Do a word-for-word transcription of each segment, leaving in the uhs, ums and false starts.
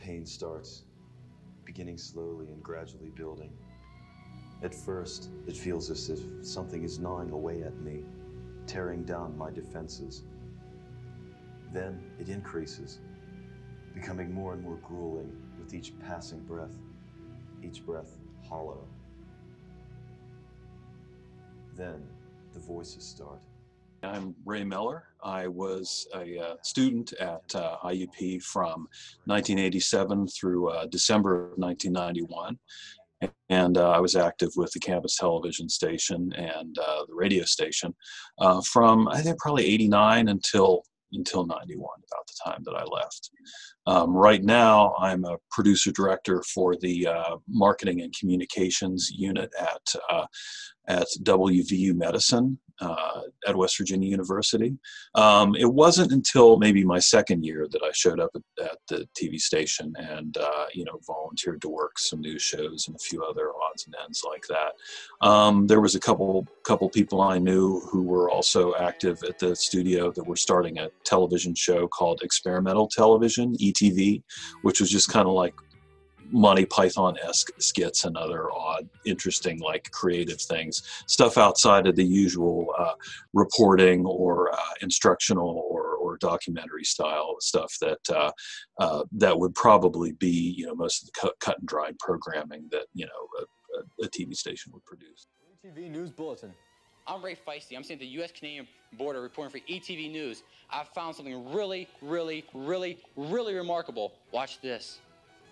pain starts, beginning slowly and gradually building. At first, it feels as if something is gnawing away at me, tearing down my defenses. Then it increases, becoming more and more grueling with each passing breath, each breath hollow. Then the voices start. I'm Ray Miller. I was a uh, student at uh, I U P from nineteen eighty-seven through uh, December of nineteen ninety-one. And uh, I was active with the campus television station and uh, the radio station uh, from, I think, probably eighty-nine until until ninety-one, about the time that I left. Um, right now, I'm a producer director for the uh, marketing and communications unit at uh, at W V U Medicine uh, at West Virginia University. Um, it wasn't until maybe my second year that I showed up at, at the T V station and uh, you know, volunteered to work some news shows and a few other odds and ends like that. Um, there was a couple couple people I knew who were also active at the studio that were starting a television show called Experimental Television, E T V, which was just kind of like Monty Python-esque skits and other odd, interesting, like creative things, stuff outside of the usual uh, reporting or uh, instructional or, or documentary style stuff that uh, uh, that would probably be, you know, most of the cut, cut and dried programming that, you know, a, a, a T V station would produce. E T V News Bulletin. I'm Ray Feisty. I'm sitting at the U S Canadian border reporting for E T V News. I found something really, really, really, really remarkable. Watch this.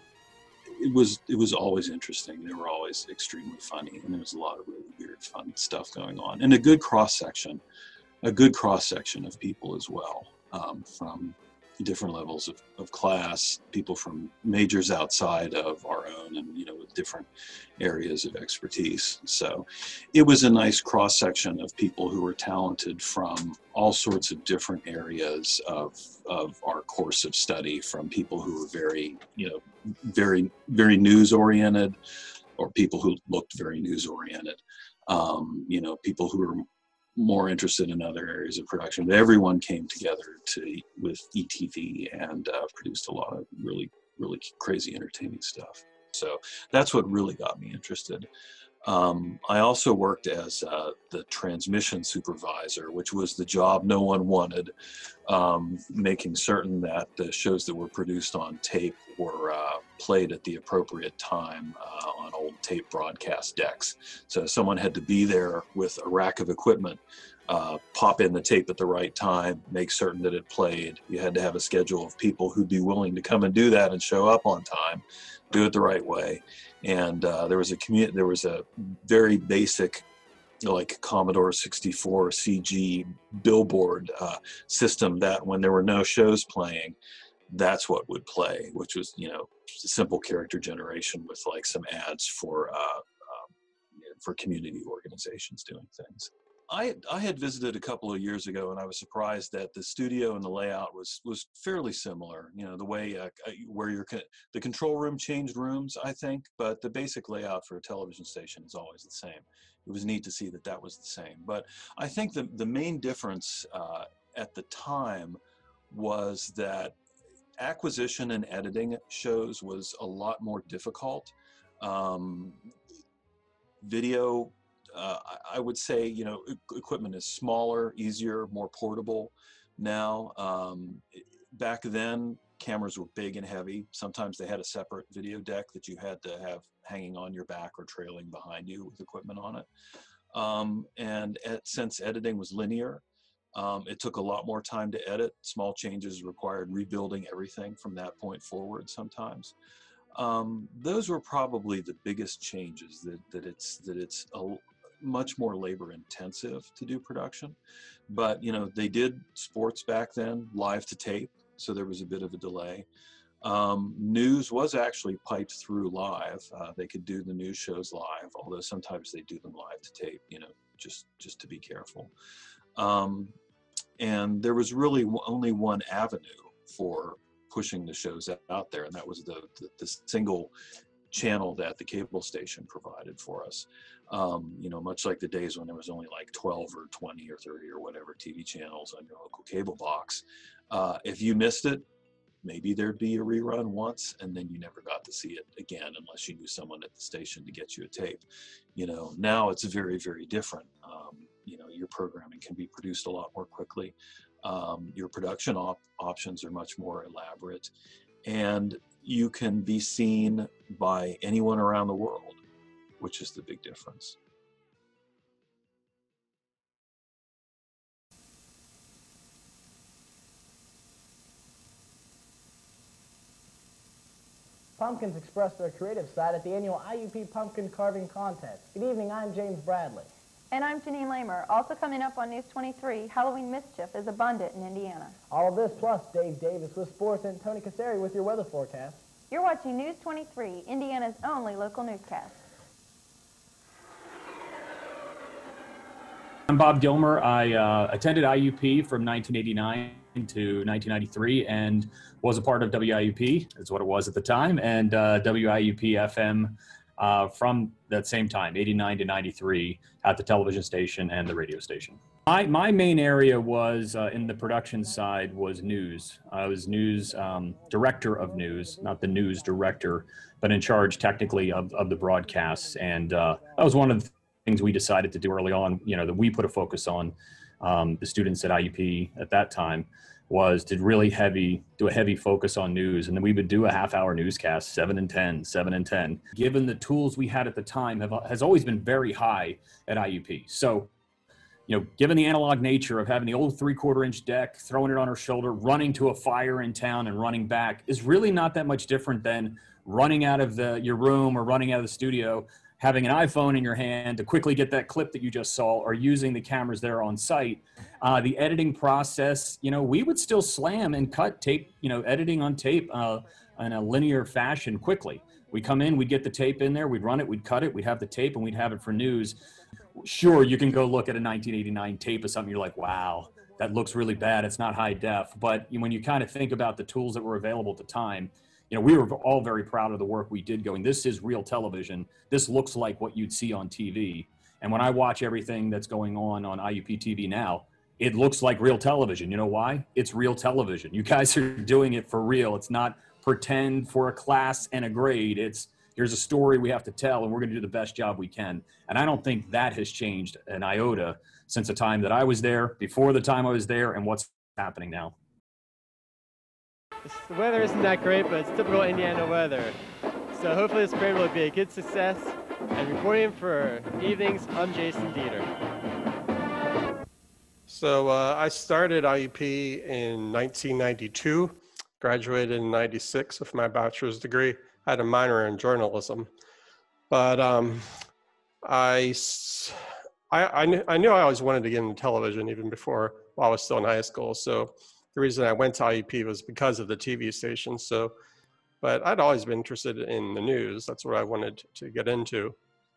It was it was always interesting. They were always extremely funny, and there was a lot of really weird, fun stuff going on, and a good cross section, a good cross section of people as well, um, from different levels of, of class, people from majors outside of our own, and you know, with different areas of expertise. So, it was a nice cross section of people who were talented from all sorts of different areas of of our course of study, from people who were very, you know, very, very news oriented, or people who looked very news oriented, um, you know, people who were more interested in other areas of production. But everyone came together to with E T V and uh, produced a lot of really, really crazy entertaining stuff. So that's what really got me interested. Um, I also worked as uh, the transmission supervisor, which was the job no one wanted, um, making certain that the shows that were produced on tape were uh, played at the appropriate time uh, on old tape broadcast decks. So someone had to be there with a rack of equipment, uh, pop in the tape at the right time, make certain that it played. You had to have a schedule of people who'd be willing to come and do that and show up on time, do it the right way. And uh, there was a community, there was a very basic, like Commodore sixty-four C G billboard uh, system that when there were no shows playing, that's what would play, which was, you know, simple character generation with like some ads for uh, um, for community organizations doing things. I, I had visited a couple of years ago, and I was surprised that the studio and the layout was was fairly similar. You know, the way uh, where your the control room changed rooms, I think, but the basic layout for a television station is always the same. It was neat to see that that was the same. But I think the the main difference uh, at the time was that acquisition and editing shows was a lot more difficult. Um, video. Uh, I would say, you know, equipment is smaller, easier, more portable now. Um, back then, cameras were big and heavy. Sometimes they had a separate video deck that you had to have hanging on your back or trailing behind you with equipment on it. Um, and at, since editing was linear, um, it took a lot more time to edit. Small changes required rebuilding everything from that point forward sometimes. Um, those were probably the biggest changes, that, that it's, that it's a, much more labor intensive to do production. But you know, they did sports back then live to tape, so there was a bit of a delay. Um, news was actually piped through live. Uh, they could do the news shows live, although sometimes they do them live to tape, you know, just just to be careful. Um, and there was really only one avenue for pushing the shows out there, and that was the, the, the single channel that the cable station provided for us. Um, you know, much like the days when there was only like twelve or twenty or thirty or whatever T V channels on your local cable box. Uh, if you missed it, maybe there'd be a rerun once, and then you never got to see it again unless you knew someone at the station to get you a tape. You know, now it's very, very different. Um, you know, your programming can be produced a lot more quickly. Um, your production op options are much more elaborate, and you can be seen by anyone around the world, which is the big difference. Pumpkins expressed their creative side at the annual I U P Pumpkin Carving Contest. Good evening, I'm James Bradley. And I'm Janine Lamer. Also coming up on News twenty-three, Halloween mischief is abundant in Indiana. All of this plus Dave Davis with sports and Tony Casari with your weather forecast. You're watching News twenty-three, Indiana's only local newscast. I'm Bob Gilmer. I uh, attended I U P from nineteen eighty-nine to nineteen ninety-three and was a part of W I U P, is what it was at the time, and uh, W I U P F M uh, from that same time, eighty-nine to ninety-three, at the television station and the radio station. My, my main area was, uh, in the production side, was news. I was news um, director of news, not the news director, but in charge technically of, of the broadcasts. And uh, that was one of the things we decided to do early on, you know, that we put a focus on, um, the students at I U P at that time, was to really heavy, do a heavy focus on news. And then we would do a half hour newscast, seven and ten, seven and ten. Given the tools we had at the time have, has always been very high at I U P. So, you know, given the analog nature of having the old three quarter inch deck, throwing it on her shoulder, running to a fire in town and running back is really not that much different than running out of the, your room or running out of the studio, having an iPhone in your hand to quickly get that clip that you just saw, or using the cameras there on site. Uh, the editing process, you know, we would still slam and cut tape, you know, editing on tape uh, in a linear fashion quickly. We come in, we'd get the tape in there, we'd run it, we'd cut it, we'd have the tape, and we'd have it for news. Sure, you can go look at a nineteen eighty-nine tape of something, you're like, wow, that looks really bad, it's not high def. But when you kind of think about the tools that were available at the time, you know, we were all very proud of the work we did going, this is real television. This looks like what you'd see on T V. And when I watch everything that's going on on I U P T V now, it looks like real television. You know why? It's real television. You guys are doing it for real. It's not pretend for a class and a grade. It's, here's a story we have to tell, and we're going to do the best job we can. And I don't think that has changed an iota since the time that I was there, before the time I was there, and what's happening now. The weather isn't that great, but it's typical Indiana weather. So hopefully this parade will be a good success. And reporting for Evenings, I'm Jason Dieter. So uh, I started I U P in nineteen ninety-two, graduated in ninety-six with my bachelor's degree. I had a minor in journalism. But um, I, I, I, knew, I knew I always wanted to get into television even before, while I was still in high school. So the reason I went to I U P was because of the T V station. So, but I'd always been interested in the news. That's what I wanted to get into.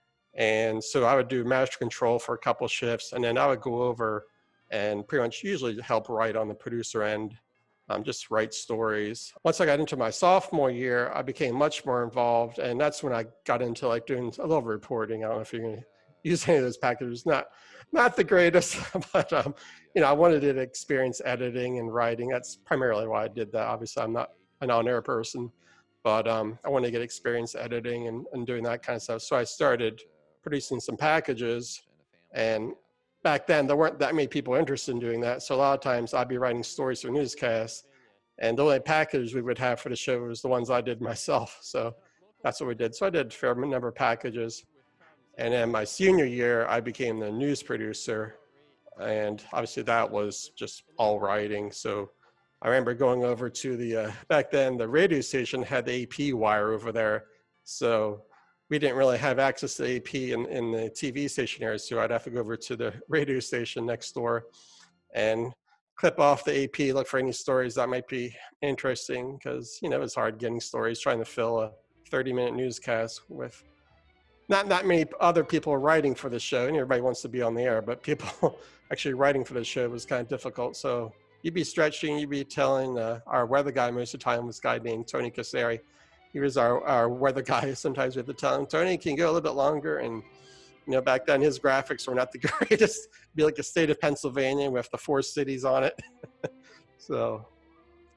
And so I would do master control for a couple shifts, and then I would go over and pretty much usually help write on the producer end, um, just write stories. Once I got into my sophomore year, I became much more involved, and that's when I got into like doing a little reporting. I don't know if you're going to use any of those packages. Not, not the greatest, but um, you know, I wanted to experience editing and writing. That's primarily why I did that. Obviously, I'm not an on-air person, but um, I wanted to get experience editing and, and doing that kind of stuff. So I started producing some packages, and back then there weren't that many people interested in doing that. So a lot of times I'd be writing stories for newscasts, and the only packages we would have for the show was the ones I did myself. So that's what we did. So I did a fair number of packages. And then my senior year, I became the news producer. And obviously that was just all writing. So I remember going over to the, uh, back then the radio station had the A P wire over there. So we didn't really have access to A P in, in the T V station area. So I'd have to go over to the radio station next door and clip off the A P, look for any stories that might be interesting, because, you know, it's hard getting stories, trying to fill a thirty minute newscast with not not many other people writing for the show, and everybody wants to be on the air, but people actually writing for the show was kind of difficult. So you'd be stretching, you'd be telling uh, our weather guy most of the time was a guy named Tony Casari. He was our, our weather guy. Sometimes we had to tell him, Tony, can you go a little bit longer? And, you know, back then his graphics were not the greatest. It'd be like a state of Pennsylvania with the four cities on it. So,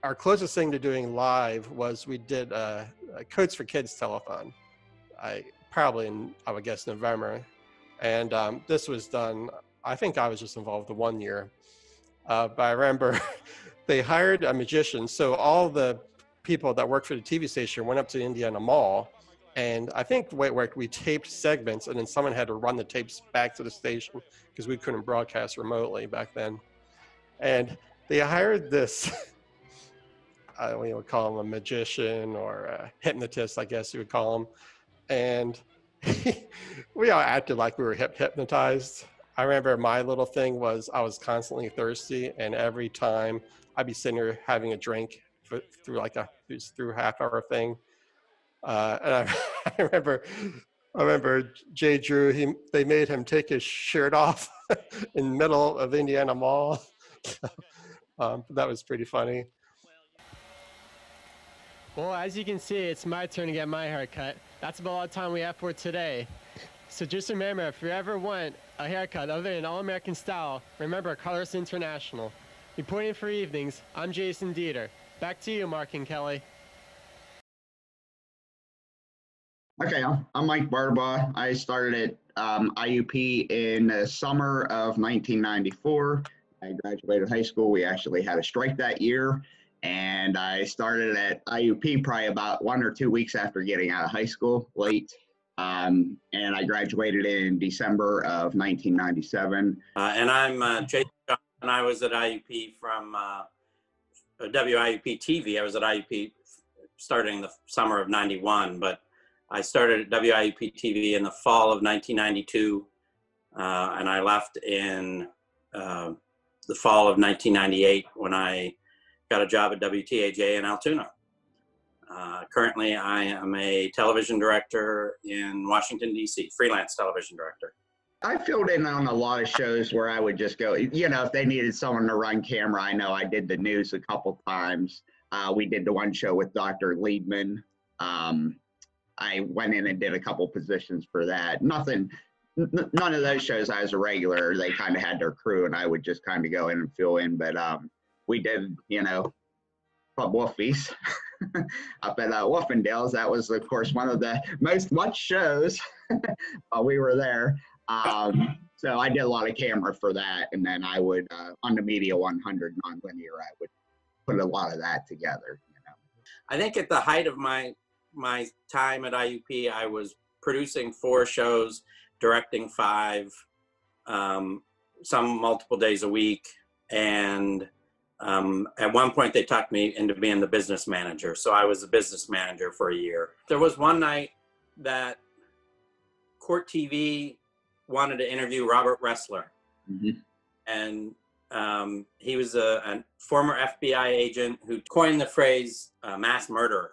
our closest thing to doing live was we did a, a Codes for Kids telethon. I probably in, I would guess, November. And um, this was done, I think I was just involved the one year. Uh, but I remember they hired a magician. So all the people that worked for the T V station went up to the Indiana Mall. And I think the way it worked, we taped segments and then someone had to run the tapes back to the station because we couldn't broadcast remotely back then. And they hired this, I don't know, you would call him a magician or a hypnotist, I guess you would call him. And we all acted like we were hip hypnotized. I remember my little thing was I was constantly thirsty, and every time I'd be sitting there having a drink for, through like a through a half hour thing. Uh, and I, I remember, I remember Jay Drew. He they made him take his shirt off in the middle of Indiana Mall. um, that was pretty funny. Well, as you can see, it's my turn to get my haircut. That's about all the time we have for today. So just remember, if you ever want a haircut other than All-American style, remember Colors International. Reporting for Evenings, I'm Jason Dieter. Back to you, Mark and Kelly. Okay, I'm Mike Barbaugh. I started at um, I U P in the summer of nineteen ninety-four. I graduated high school. We actually had a strike that year. And I started at I U P probably about one or two weeks after getting out of high school, late. Um, and I graduated in December of nineteen ninety-seven. Uh, and I'm uh, Jason Johnson. I was at I U P from uh, W I U P T V. I was at I U P starting the summer of ninety-one, but I started at W I U P T V in the fall of nineteen ninety-two, uh, and I left in uh, the fall of nineteen ninety-eight when I got a job at W T A J in Altoona. Uh, currently, I am a television director in Washington, D C, freelance television director. I filled in on a lot of shows where I would just go, you know, if they needed someone to run camera. I know I did the news a couple times. Uh, we did the one show with Doctor Liedman. Um, I went in and did a couple positions for that. Nothing, n none of those shows I was a regular. They kind of had their crew and I would just kind of go in and fill in. But um, we did, you know, Club Wolfies up at uh, Wolfendales. That was, of course, one of the most watched shows while we were there. Um, so I did a lot of camera for that. And then I would, uh, on the Media one hundred nonlinear, I would put a lot of that together. You know? I think at the height of my my time at I U P, I was producing four shows, directing five, um, some multiple days a week. And um, at one point they talked me into being the business manager. So I was the business manager for a year. There was one night that Court T V wanted to interview Robert Ressler. Mm-hmm. And um, he was a, a former F B I agent who coined the phrase uh, mass murderer.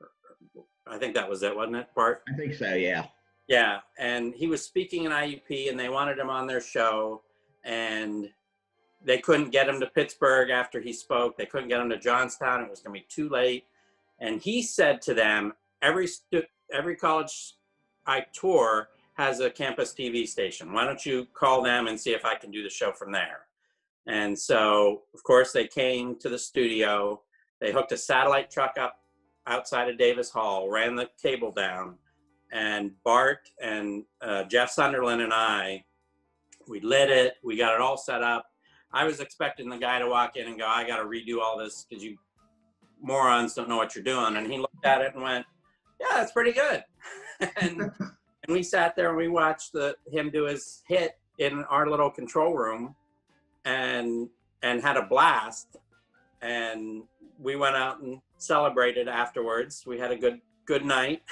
I think that was it, wasn't it, Bart? I think so, yeah. Yeah, and he was speaking in I U P, and they wanted him on their show, and they couldn't get him to Pittsburgh after he spoke. They couldn't get him to Johnstown. It was going to be too late. And he said to them, every, stu every college I tour has a campus T V station. Why don't you call them and see if I can do the show from there? And so, of course, they came to the studio. They hooked a satellite truck up outside of Davis Hall, ran the cable down, and Bart and uh, Jeff Sunderland and I, we lit it. We got it all set up. I was expecting the guy to walk in and go, I got to redo all this because you morons don't know what you're doing. And he looked at it and went, yeah, that's pretty good. and, and we sat there and we watched the, him do his hit in our little control room and, and had a blast. And we went out and celebrated afterwards. We had a good, good night.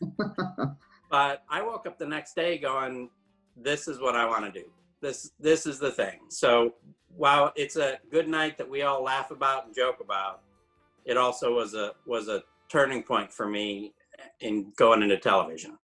But I woke up the next day going, this is what I want to do. This, this is the thing. So while it's a good night that we all laugh about and joke about, it also was a, was a turning point for me in going into television.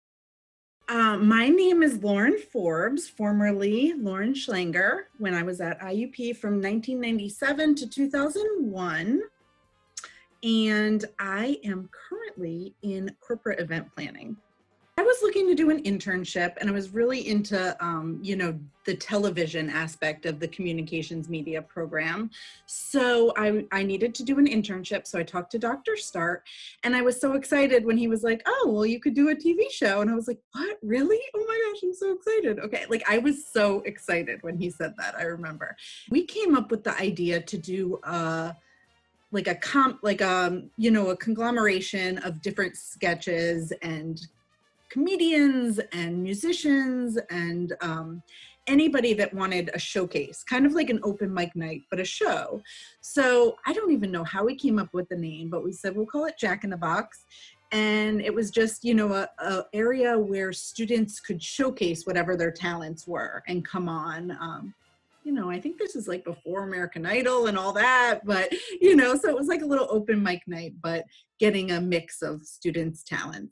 Uh, my name is Lauren Forbes, formerly Lauren Schlanger, when I was at I U P from nineteen ninety-seven to two thousand one. And I am currently in corporate event planning. I was looking to do an internship, and I was really into, um, you know, the television aspect of the communications media program. So I, I needed to do an internship. So I talked to Doctor Stark, and I was so excited when he was like, oh, well, you could do a T V show. And I was like, what, really? Oh my gosh, I'm so excited. Okay. Like, I was so excited when he said that, I remember. We came up with the idea to do a, like a comp, like, um, you know, a conglomeration of different sketches and comedians and musicians and um, anybody that wanted a showcase, kind of like an open mic night, but a show. So I don't even know how we came up with the name, but we said we'll call it Jack in the Box. And it was just, you know, a, a area where students could showcase whatever their talents were and come on. Um, you know, I think this is like before American Idol and all that, but, you know, so it was like a little open mic night, but getting a mix of students' talents.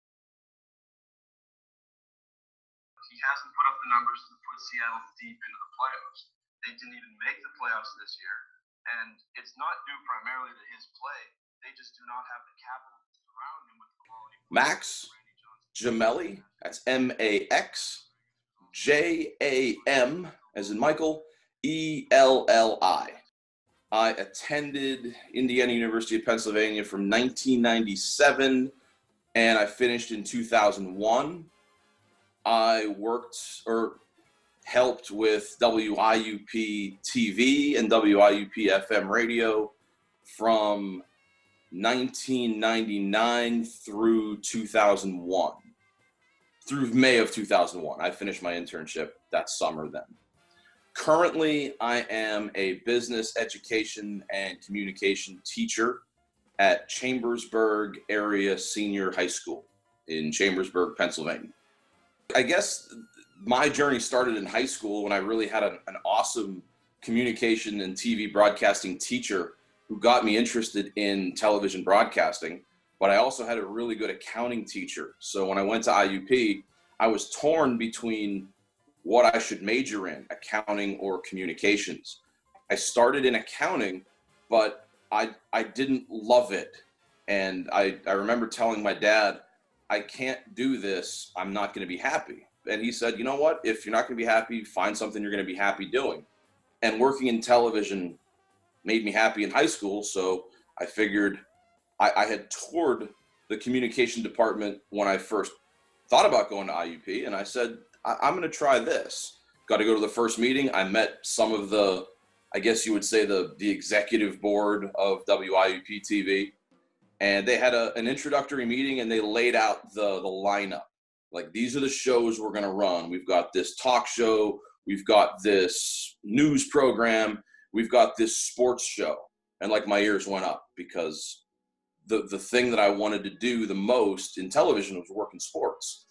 He hasn't put up the numbers to put Seattle deep into the playoffs. They didn't even make the playoffs this year. And it's not due primarily to his play. They just do not have the capital to surround him with quality. Max Jamelli, that's M A X J A M, as in Michael, E L L I. I attended Indiana University of Pennsylvania from nineteen ninety-seven, and I finished in two thousand one. I worked or helped with W I U P T V and W I U P F M radio from nineteen ninety-nine through two thousand one. Through May of two thousand one. I finished my internship that summer then. Currently, I am a business education and communication teacher at Chambersburg Area Senior High School in Chambersburg, Pennsylvania. I guess my journey started in high school when I really had a, an awesome communication and T V broadcasting teacher who got me interested in television broadcasting, but I also had a really good accounting teacher. So when I went to I U P, I was torn between what I should major in, accounting or communications. I started in accounting, but I, I didn't love it. And I, I remember telling my dad, I can't do this. I'm not going to be happy. And he said, you know what? If you're not going to be happy, find something you're going to be happy doing. And working in television made me happy in high school. So I figured I, I had toured the communication department when I first thought about going to I U P. And I said, I, I'm going to try this. Got to go to the first meeting. I met some of the, I guess you would say the, the executive board of W I U P T V. And they had a, an introductory meeting and they laid out the, the lineup. Like, these are the shows we're going to run. We've got this talk show. We've got this news program. We've got this sports show. And like, my ears went up because the, the thing that I wanted to do the most in television was work in sports.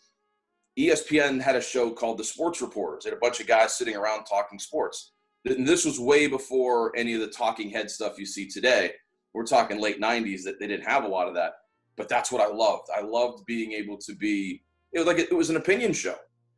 E S P N had a show called The Sports Reporters. They had a bunch of guys sitting around talking sports. And this was way before any of the talking head stuff you see today. We're talking late nineties, that they didn't have a lot of that, but that's what I loved. I loved being able to be, it was like, it was an opinion show.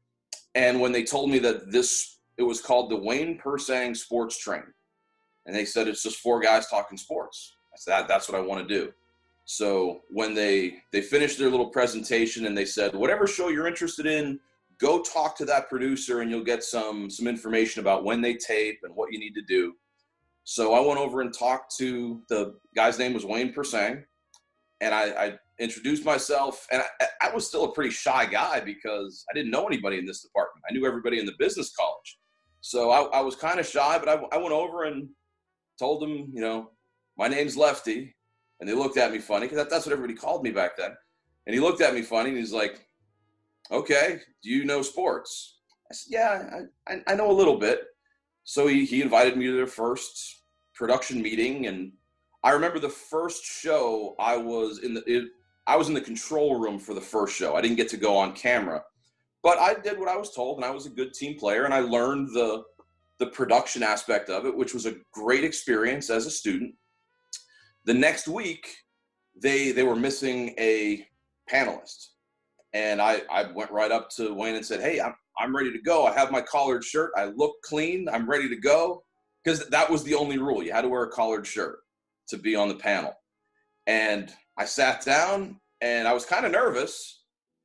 And when they told me that this, it was called the Wayne Persang Sports Train. And they said, it's just four guys talking sports. I said, that's what I want to do. So when they, they finished their little presentation and they said, whatever show you're interested in, go talk to that producer and you'll get some, some information about when they tape and what you need to do. So I went over and talked to, the guy's name was Wayne Persang, and I, I introduced myself, and I, I was still a pretty shy guy because I didn't know anybody in this department. I knew everybody in the business college. So I, I was kind of shy, but I, I went over and told them, you know, my name's Lefty, and they looked at me funny because that, that's what everybody called me back then. And he looked at me funny, and he's like, okay, do you know sports? I said, yeah, I, I, I know a little bit. So he, he invited me to their first production meeting, and I remember the first show I was in the it, I was in the control room for the first show. I didn't get to go on camera, but I did what I was told, and I was a good team player, and I learned the the production aspect of it, which was a great experience as a student. The next week, they they were missing a panelist, and I I went right up to Wayne and said, hey, I'm I'm ready to go. I have my collared shirt. I look clean. I'm ready to go. Because that was the only rule. You had to wear a collared shirt to be on the panel. And I sat down, and I was kind of nervous,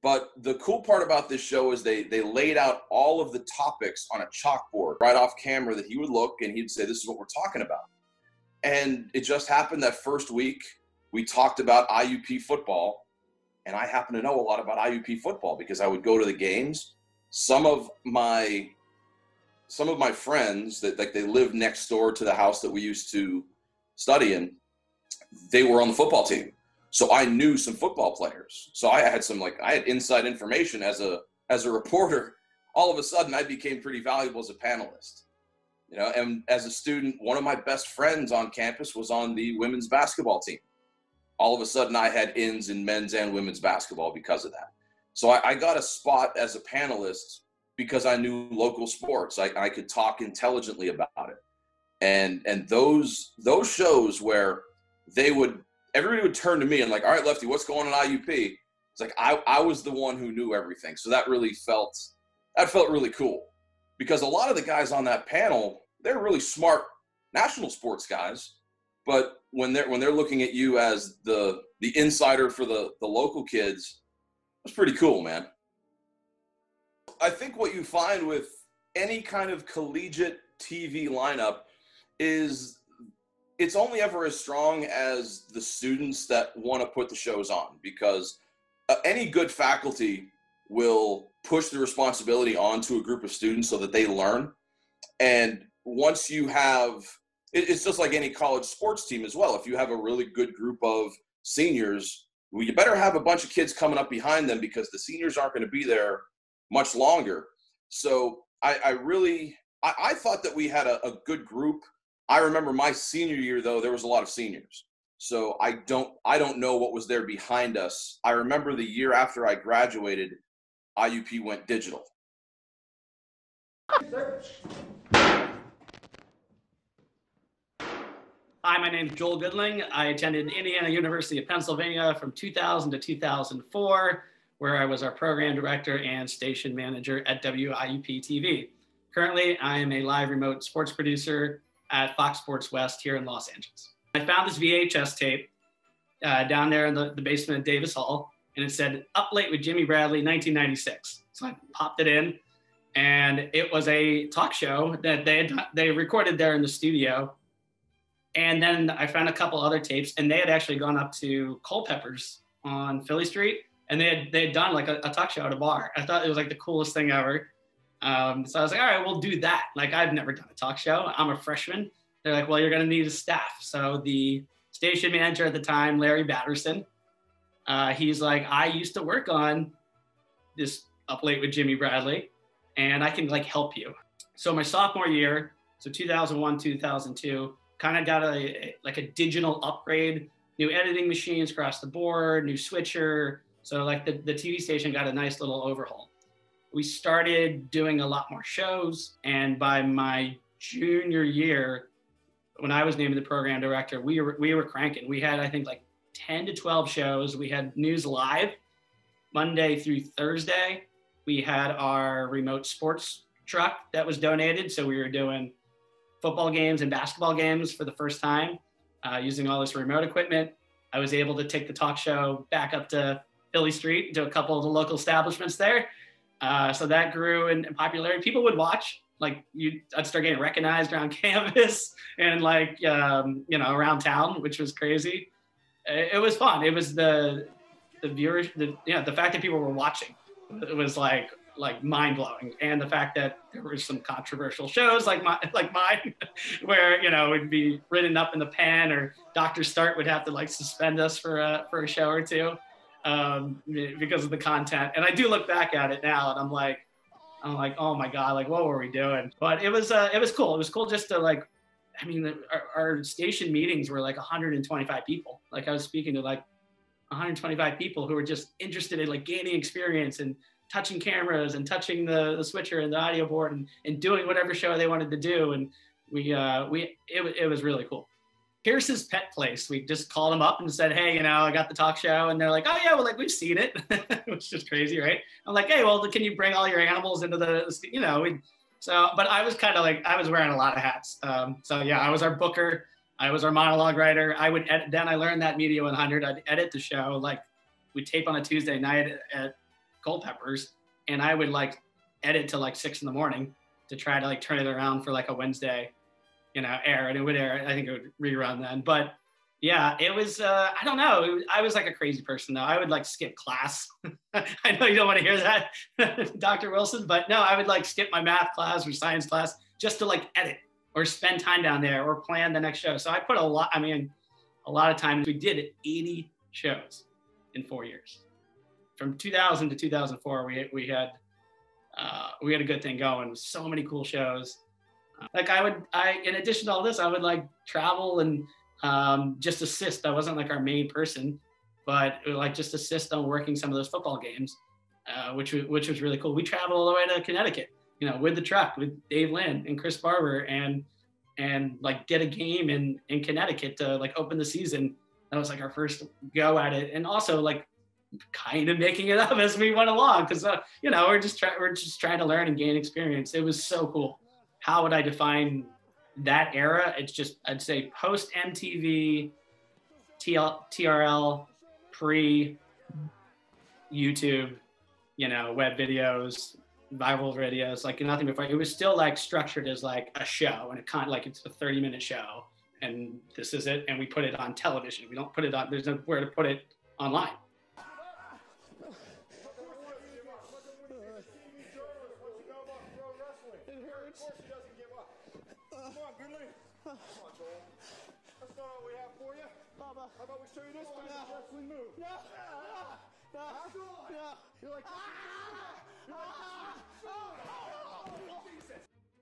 But the cool part about this show is they they laid out all of the topics on a chalkboard right off camera that he would look and he'd say, this is what we're talking about. And it just happened that first week we talked about I U P football, and I happen to know a lot about I U P football because I would go to the games. Some of my some of my friends that like they lived next door to the house that we used to study in, they were on the football team. So I knew some football players. So I had some like I had inside information as a as a reporter. All of a sudden I became pretty valuable as a panelist. You know, and as a student, one of my best friends on campus was on the women's basketball team. All of a sudden I had ins in men's and women's basketball because of that. So I, I got a spot as a panelist because I knew local sports. I, I could talk intelligently about it. And and those those shows where they would everybody would turn to me and like, all right, Lefty, what's going on at I U P? It's like I, I was the one who knew everything. So that really felt that felt really cool. Because a lot of the guys on that panel, they're really smart national sports guys. But when they're when they're looking at you as the the insider for the, the local kids, it's pretty cool, man. I think what you find with any kind of collegiate T V lineup is it's only ever as strong as the students that want to put the shows on, because uh, any good faculty will push the responsibility onto a group of students so that they learn. And once you have, it, it's just like any college sports team as well. If you have a really good group of seniors, well, you better have a bunch of kids coming up behind them because the seniors aren't going to be there much longer. So I, I really, I, I thought that we had a, a good group. I remember my senior year, though, there was a lot of seniors. So I don't, I don't know what was there behind us. I remember the year after I graduated, I U P went digital. Hi, my name is Joel Goodling. I attended Indiana University of Pennsylvania from two thousand to two thousand four, where I was our program director and station manager at W I U P T V. Currently, I am a live remote sports producer at Fox Sports West here in Los Angeles. I found this V H S tape uh, down there in the, the basement of Davis Hall, and it said, Up Late with Jimmy Bradley, nineteen ninety-six. So I popped it in, and it was a talk show that they had, they recorded there in the studio. And then I found a couple other tapes, and they had actually gone up to Culpeper's on Philly Street, and they had, they had done like a, a talk show at a bar. I thought it was like the coolest thing ever. Um, so I was like, all right, we'll do that. Like, I've never done a talk show. I'm a freshman. They're like, well, you're going to need a staff. So the station manager at the time, Larry Batterson, uh, he's like, I used to work on this Up Late with Jimmy Bradley, and I can like help you. So my sophomore year, so two thousand one, two thousand two, kind of got a, a like a digital upgrade, new editing machines across the board, new switcher. So like the, the T V station got a nice little overhaul. We started doing a lot more shows, and by my junior year, when I was named the program director, we were we were cranking. We had, I think, like ten to twelve shows. We had news live Monday through Thursday. We had our remote sports truck that was donated, so we were doing football games and basketball games for the first time uh, using all this remote equipment. I was able to take the talk show back up to Philly Street to a couple of the local establishments there. Uh, so that grew in, in popularity. People would watch, like you, I'd start getting recognized around campus and like, um, you know, around town, which was crazy. It, it was fun. It was the, the viewers, the, you know, the fact that people were watching, it was like, like mind blowing. And the fact that there were some controversial shows like my, like mine, where, you know, it'd be written up in the pen, or Doctor Start would have to like suspend us for a, for a show or two. Um, because of the content. And I do look back at it now and I'm like, I'm like, oh my God, like what were we doing? But it was, uh, it was cool. It was cool just to like, I mean, the, our, our station meetings were like one hundred twenty-five people. Like I was speaking to like one hundred twenty-five people who were just interested in like gaining experience and touching cameras and touching the, the switcher and the audio board and, and doing whatever show they wanted to do. And we, uh, we, it, it was really cool. Pierce's Pet Place. We just called them up and said, hey, you know, I got the talk show. And they're like, oh yeah, well, like we've seen it, which is crazy, right? I'm like, hey, well, can you bring all your animals into the, you know, we, so, but I was kind of like, I was wearing a lot of hats. Um, so yeah, I was our booker. I was our monologue writer. I would edit, then I learned that Media one hundred. I'd edit the show. Like we'd tape on a Tuesday night at, at Culpeppers, and I would like edit till like six in the morning to try to like turn it around for like a Wednesday, you know, air, and it would air. I think it would rerun then. But yeah, it was, uh, I don't know. It was, I was like a crazy person though. I would like skip class. I know you don't want to hear that, Doctor Wilson, but no, I would like skip my math class or science class just to like edit or spend time down there or plan the next show. So I put a lot, I mean, a lot of time. We did eighty shows in four years. From two thousand to two thousand four, we, we had, uh, we had a good thing going. So many cool shows. Like I would, I, in addition to all this, I would like travel and um, just assist. I wasn't like our main person, but it would, like just assist on working some of those football games, uh, which, which was really cool. We traveled all the way to Connecticut, you know, with the truck, with Dave Lynn and Chris Barber, and, and like get a game in, in Connecticut to like open the season. That was like our first go at it. And also like kind of making it up as we went along. Cause uh, you know, we're just trying, we're just trying to learn and gain experience. It was so cool. How would I define that era? It's just, I'd say post M T V, T L, T R L, pre YouTube, you know, web videos, viral videos, like nothing before. It was still like structured as like a show, and it kind of like it's a thirty minute show, and this is it. And we put it on television. We don't put it on, there's nowhere to put it online. How about we show you this fast wrestling move? No, no, no, no. You're like, you're like,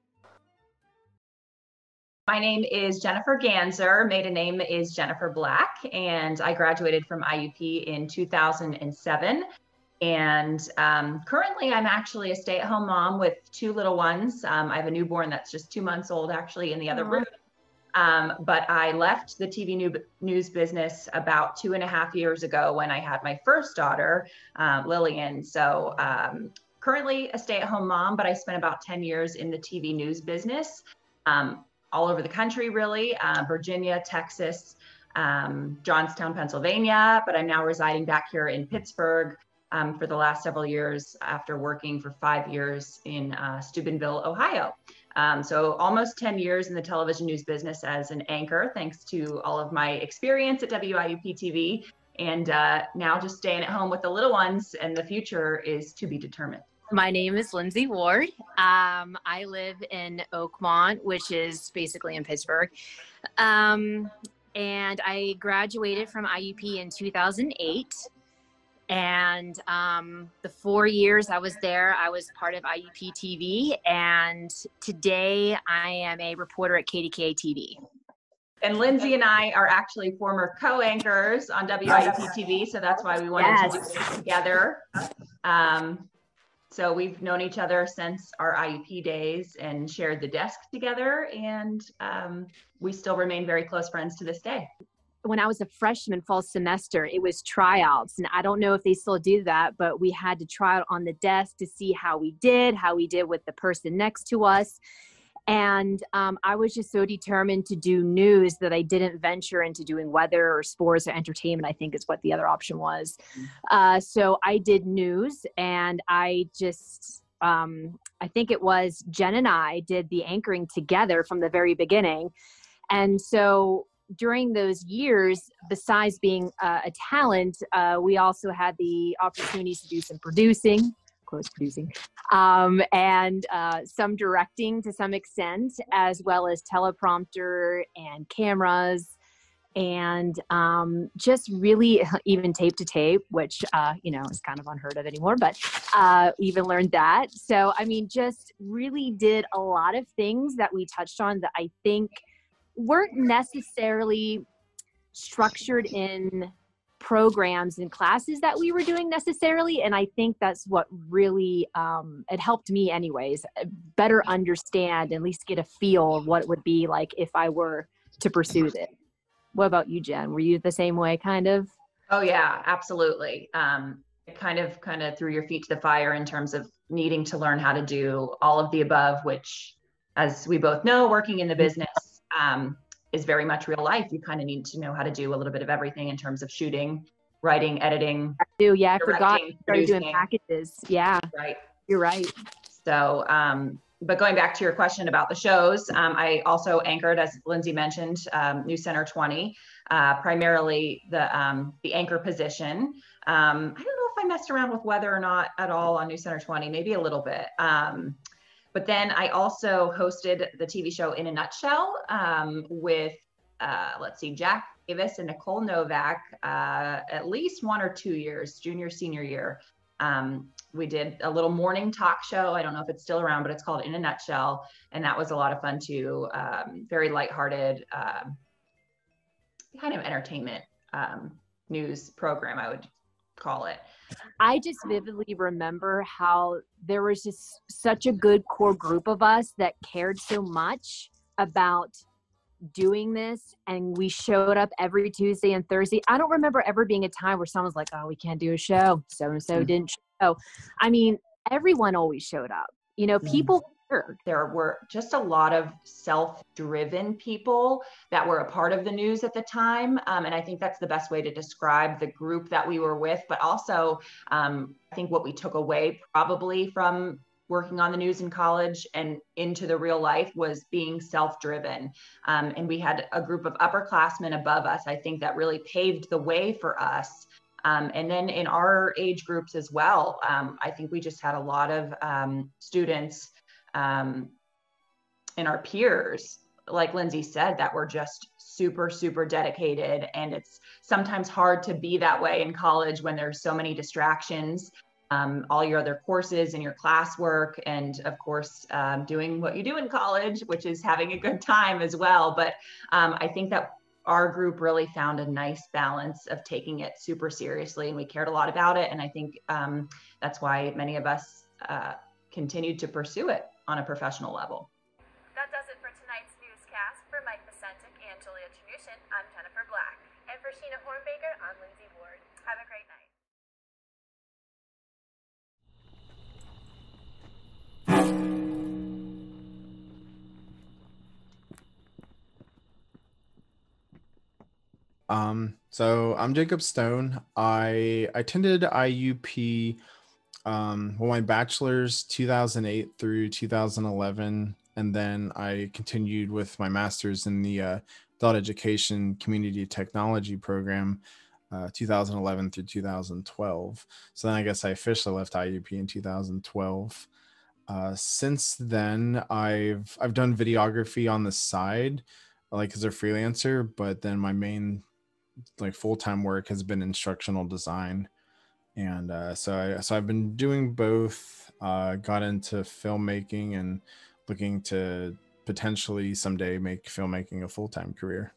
My name is Jennifer Ganser. Maiden name is Jennifer Black, and I graduated from I U P in two thousand seven. And um, currently, I'm actually a stay-at-home mom with two little ones. Um, I have a newborn that's just two months old, actually, in the other room. Um, but I left the T V new, news business about two and a half years ago when I had my first daughter, um, Lillian. So um, currently a stay-at-home mom, but I spent about ten years in the T V news business, um, all over the country, really, uh, Virginia, Texas, um, Johnstown, Pennsylvania, but I'm now residing back here in Pittsburgh um, for the last several years after working for five years in uh, Steubenville, Ohio. Um, so almost ten years in the television news business as an anchor, thanks to all of my experience at W I U P T V, and uh, now just staying at home with the little ones, and the future is to be determined. My name is Lindsay Ward. Um, I live in Oakmont, which is basically in Pittsburgh. Um, and I graduated from I U P in two thousand eight. And um, the four years I was there, I was part of I U P T V. And today I am a reporter at K D K A T V. And Lindsay and I are actually former co-anchors on W I U P T V. So that's why we wanted yes. to do this together. Um, so we've known each other since our I U P days and shared the desk together. And um, we still remain very close friends to this day. When I was a freshman fall semester, it was tryouts. And I don't know if they still do that, but we had to try out on the desk to see how we did, how we did with the person next to us. And um, I was just so determined to do news that I didn't venture into doing weather or sports or entertainment, I think is what the other option was. Uh, so I did news, and I just, um, I think it was Jen and I did the anchoring together from the very beginning. And so during those years, besides being uh, a talent, uh, we also had the opportunities to do some producing, close producing, um, and uh, some directing to some extent, as well as teleprompter and cameras, and um, just really even tape to tape, which, uh, you know, is kind of unheard of anymore, but uh, even learned that. So, I mean, just really did a lot of things that we touched on that I think weren't necessarily structured in programs and classes that we were doing necessarily. And I think that's what really, um, it helped me anyways, better understand, at least get a feel of what it would be like if I were to pursue this. What about you, Jen? Were you the same way, kind of? Oh yeah, absolutely. Um, it kind of, kind of threw your feet to the fire in terms of needing to learn how to do all of the above, which, as we both know, working in the business, Um, is very much real life. You kind of need to know how to do a little bit of everything in terms of shooting writing, editing. I do, yeah, I forgot. directing, Started doing producing. packages. Yeah. Right. You're right. So, um, but going back to your question about the shows, um, I also anchored, as Lindsay mentioned, um, News Center twenty, uh, primarily the um, the anchor position. Um, I don't know if I messed around with weather or not at all on News Center twenty, maybe a little bit. Um, but then I also hosted the T V show In a Nutshell um, with, uh, let's see, Jack Davis and Nicole Novak, uh, at least one or two years, junior, senior year. Um, we did a little morning talk show. I don't know if it's still around, but it's called In a Nutshell. And that was a lot of fun too. Um, very lighthearted, um, kind of entertainment um, news program, I would call it. I just vividly remember how there was just such a good core group of us that cared so much about doing this, and we showed up every Tuesday and Thursday. I don't remember ever being a time where someone's like, oh, we can't do a show, so and so didn't show. I mean, everyone always showed up, you know. People cared. There were just a lot of self-driven people that were a part of the news at the time, um, and I think that's the best way to describe the group that we were with. But also um, I think what we took away probably from working on the news in college and into the real life was being self-driven. Um, and we had a group of upperclassmen above us, I think, that really paved the way for us. Um, and then in our age groups as well, um, I think we just had a lot of um, students um, and our peers, like Lindsay said, that were just super, super dedicated. And it's sometimes hard to be that way in college when there's so many distractions. Um, all your other courses and your classwork, and of course, um, doing what you do in college, which is having a good time as well. But um, I think that our group really found a nice balance of taking it super seriously, and we cared a lot about it. And I think um, that's why many of us uh, continued to pursue it on a professional level. That does it for tonight's newscast. For Mike Becentic and Julia Chanushin, I'm Jennifer Black. And for Sheena Hornbaker, I'm Lindsay Ward. Have a great night. Um, so I'm Jacob Stone. I attended I U P, um, well, my bachelor's two thousand eight through two thousand eleven, and then I continued with my master's in the uh, adult education community technology program, uh, two thousand eleven through two thousand twelve. So then I guess I officially left I U P in two thousand twelve. Uh, since then, I've I've done videography on the side, like as a freelancer, but then my main like full-time work has been instructional design. And uh, so I so I've been doing both, uh, got into filmmaking and looking to potentially someday make filmmaking a full-time career.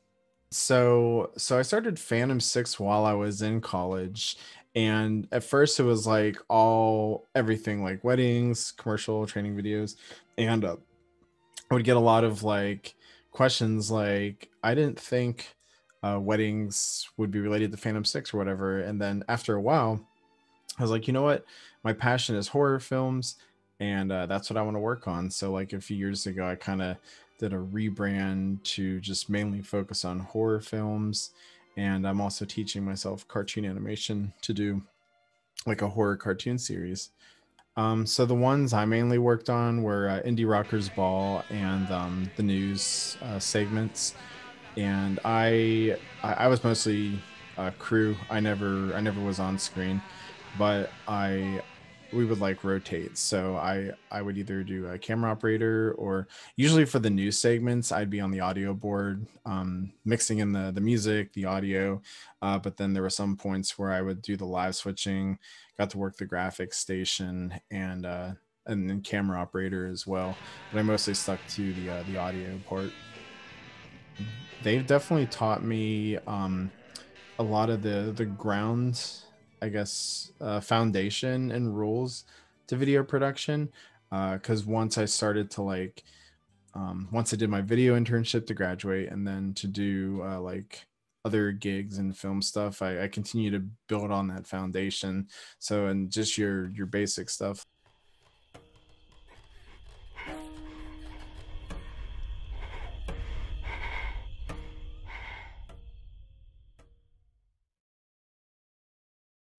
So so I started Phantom six while I was in college. And at first it was like all everything like weddings, commercial training videos. And uh, I would get a lot of like questions like, I didn't think uh, weddings would be related to Phantom six or whatever. And then after a while, I was like, you know what? My passion is horror films, and uh, that's what I want to work on. So like a few years ago, I kind of did a rebrand to just mainly focus on horror films. And I'm also teaching myself cartoon animation to do like a horror cartoon series. Um, so the ones I mainly worked on were uh, Indie Rockers Ball and um, the news uh, segments. And I, I, I was mostly uh, crew. I never, I never was on screen, but I, we would like rotate. So I, I would either do a camera operator, or usually for the news segments, I'd be on the audio board, um, mixing in the, the music, the audio. Uh, but then there were some points where I would do the live switching, got to work the graphics station, and, uh, and then camera operator as well. But I mostly stuck to the, uh, the audio part. They've definitely taught me, um, a lot of the, the ground, I guess, uh, foundation and rules to video production. Uh, cause once I started to like, um, once I did my video internship to graduate, and then to do, uh, like other gigs and film stuff, I, I continue to build on that foundation. So, and just your, your basic stuff.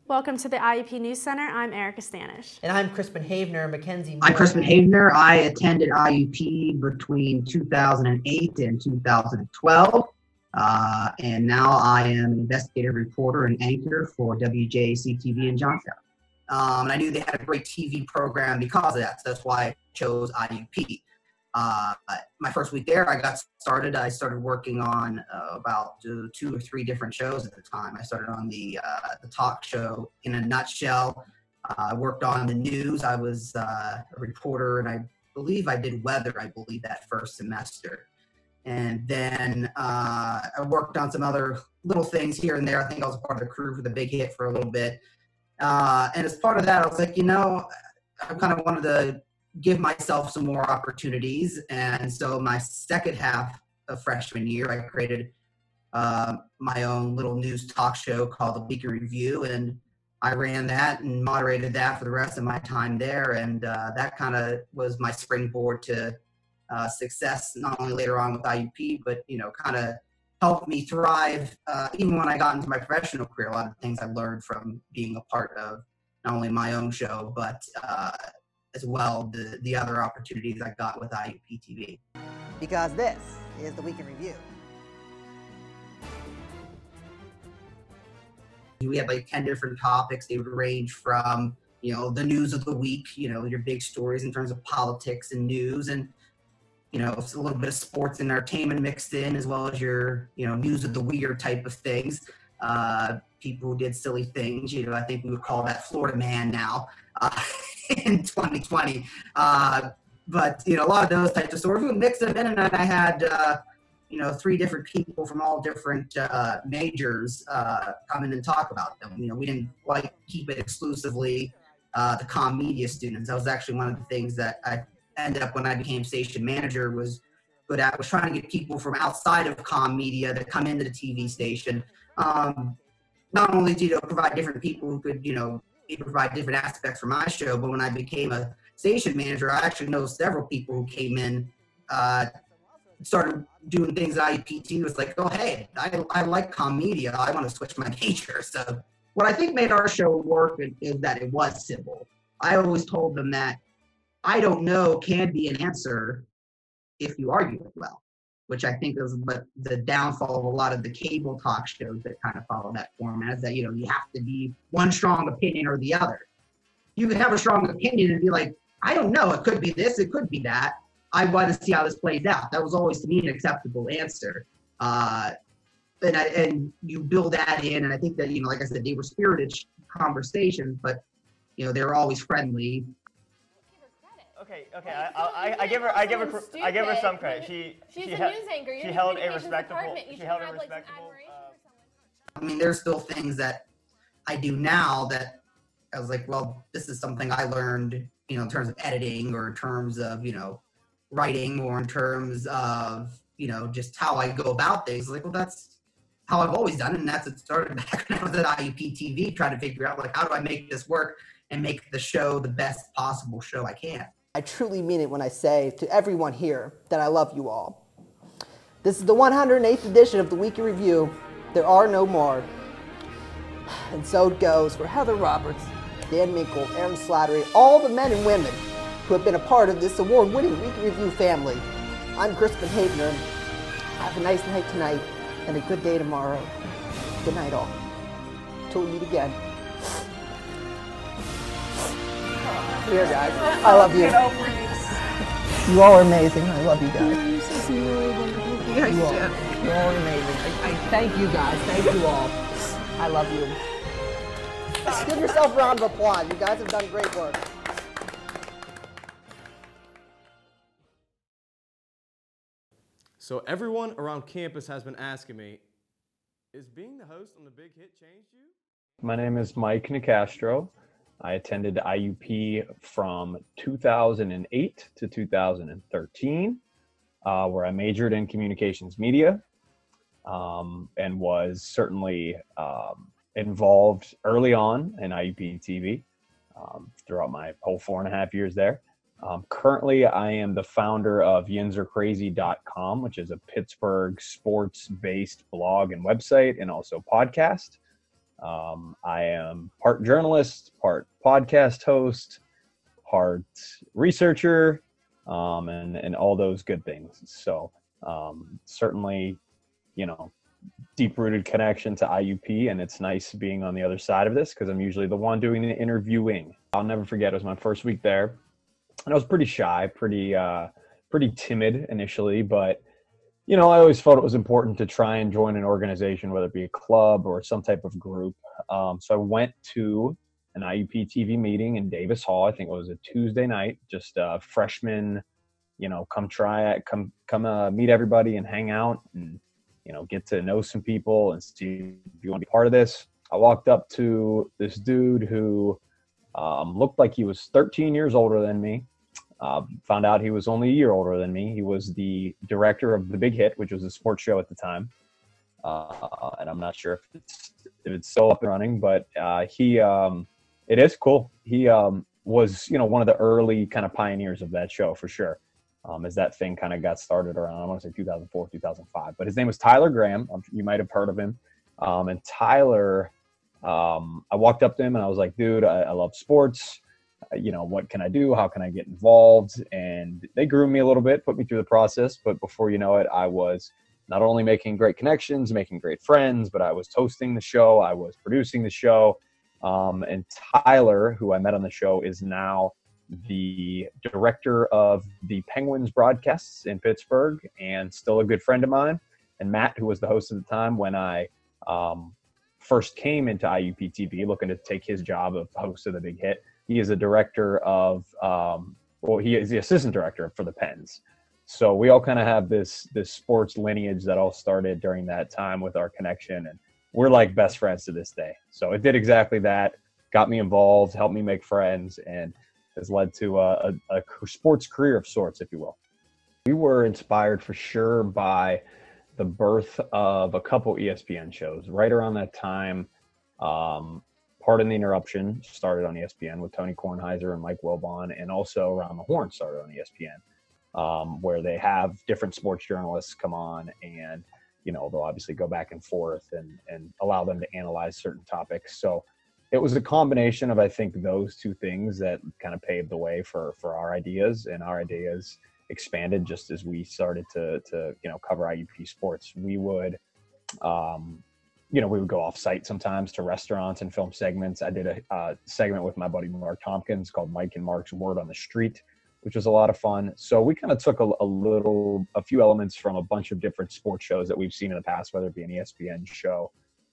Welcome to the I U P News Center. I'm Erica Stanish. And I'm Crispin Havener, Mackenzie. I'm Crispin Havener. I attended I U P between two thousand eight and two thousand twelve. Uh, and now I am an investigative reporter and anchor for W J A C T V in Johnstown. Um, and I knew they had a great T V program because of that. So that's why I chose I U P. Uh, my first week there, I got started. I started working on uh, about uh, two or three different shows at the time. I started on the uh, the talk show In a Nutshell. Uh, I worked on the news. I was uh, a reporter, and I believe I did weather, I believe, that first semester. And then uh, I worked on some other little things here and there. I think I was part of the crew for the Big Hit for a little bit. Uh, and as part of that, I was like, you know, I kind of wanted to give myself some more opportunities. And so my second half of freshman year, I created uh, my own little news talk show called The Week in Review. And I ran that and moderated that for the rest of my time there. And uh, that kind of was my springboard to uh, success, not only later on with I U P, but, you know, kind of helped me thrive uh, even when I got into my professional career. A lot of things I learned from being a part of not only my own show, but uh, as well the, the other opportunities I got with I U P T V. Because this is the Week in Review. We had like ten different topics. They would range from, you know, the news of the week, you know, your big stories in terms of politics and news, and, you know, it's a little bit of sports and entertainment mixed in, as well as your, you know, news of the weird type of things. Uh, people who did silly things, you know, I think we would call that Florida man now. Uh, in twenty twenty. Uh, but, you know, a lot of those types of stories, we would mix them in, and I had, uh, you know, three different people from all different uh, majors uh, come in and talk about them. You know, we didn't quite keep it exclusively uh, the comm media students. That was actually one of the things that I ended up when I became station manager was good at, was trying to get people from outside of comm media to come into the T V station. Um, not only to, you know, provide different people who could, you know, provide different aspects for my show, but when I became a station manager, I actually know several people who came in, uh, started doing things at I U P T V. Was like, oh, hey, I, I like comm media. I want to switch my major. So what I think made our show work is that it was simple. I always told them that I don't know can be an answer if you argue it well, which I think is but the downfall of a lot of the cable talk shows that kind of follow that format, is that, you know, you have to be one strong opinion or the other. You can have a strong opinion and be like, I don't know, it could be this, it could be that. I want to see how this plays out. That was always, to me, an acceptable answer. Uh, and, I, and you build that in, and I think that, you know, like I said, they were spirited conversations, but, you know, they were always friendly. Okay, okay, I, I, I give her, I give her, I give her some credit. She, She's she, a held, news anchor. You're she in the held a communications respectable, department. You she should held a have, like, some respectable. I mean, there's still things that I do now that I was like, well, this is something I learned, you know, in terms of editing, or in terms of, you know, writing, or in terms of, you know, just how I go about things. Like, well, that's how I've always done it. And that's it started back when I was at I U P T V, trying to figure out, like, how do I make this work and make the show the best possible show I can. I truly mean it when I say to everyone here that I love you all. This is the one hundred eighth edition of the Week in Review. There are no more. And so it goes for Heather Roberts, Dan Minkle, Aaron Slattery, all the men and women who have been a part of this award-winning Week in Review family. I'm Crispin Havener. Have a nice night tonight and a good day tomorrow. Good night, all. Till we meet again. Here, guys. I love you. You all are amazing. I love you guys. You all, you're all amazing. I, I thank you guys. Thank you all. I love you. Give yourself a round of applause. You guys have done great work. So everyone around campus has been asking me, is being the host on the Big Hit changed you? My name is Mike Nicastro. I attended I U P from two thousand eight to two thousand thirteen, uh, where I majored in communications media, um, and was certainly um, involved early on in I U P T V um, throughout my whole four and a half years there. Um, currently, I am the founder of yins are crazy dot com, which is a Pittsburgh sports-based blog and website, and also podcast. Um, I am part journalist, part podcast host, part researcher, um, and, and all those good things. So um, certainly, you know, deep-rooted connection to I U P, and it's nice being on the other side of this because I'm usually the one doing the interviewing. I'll never forget, it was my first week there, and I was pretty shy, pretty, uh, pretty timid initially, but you know, I always felt it was important to try and join an organization, whether it be a club or some type of group. Um, so I went to an I U P T V meeting in Davis Hall. I think it was a Tuesday night, just uh, freshmen, you know, come try it, come, come uh, meet everybody and hang out and, you know, get to know some people and see if you want to be part of this. I walked up to this dude who um, looked like he was thirteen years older than me. Uh, found out he was only a year older than me. He was the director of The Big Hit, which was a sports show at the time. Uh, and I'm not sure if it's, if it's still up and running, but uh, he, um, it is cool. He um, was, you know, one of the early kind of pioneers of that show for sure. Um, as that thing kind of got started around, I want to say two thousand four, two thousand five, but his name was Tyler Graham. You might've heard of him. Um, and Tyler, um, I walked up to him and I was like, dude, I, I love sports. You know, what can I do? How can I get involved? And they groomed me a little bit, put me through the process. But before you know it, I was not only making great connections, making great friends, but I was hosting the show. I was producing the show. Um, and Tyler, who I met on the show, is now the director of the Penguins broadcasts in Pittsburgh and still a good friend of mine. And Matt, who was the host at the time when I um, first came into I U P T V, looking to take his job of host of The Big Hit. He is a director of, um, well, he is the assistant director for the Pens. So we all kind of have this this sports lineage that all started during that time with our connection, and we're like best friends to this day. So it did exactly that, got me involved, helped me make friends, and has led to a, a, a sports career of sorts, if you will. We were inspired for sure by the birth of a couple E S P N shows. Right around that time, um, Pardon the Interruption started on E S P N with Tony Kornheiser and Mike Wilbon, and also Around the Horn started on E S P N, um, where they have different sports journalists come on and, you know, they'll obviously go back and forth and, and allow them to analyze certain topics. So it was a combination of, I think, those two things that kind of paved the way for, for our ideas, and our ideas expanded just as we started to, to, you know, cover I U P sports. We would, um, you know, we would go off site sometimes to restaurants and film segments. I did a uh, segment with my buddy Mark Tompkins called Mike and Mark's Word on the Street, which was a lot of fun. So we kind of took a, a little, a few elements from a bunch of different sports shows that we've seen in the past, whether it be an E S P N show,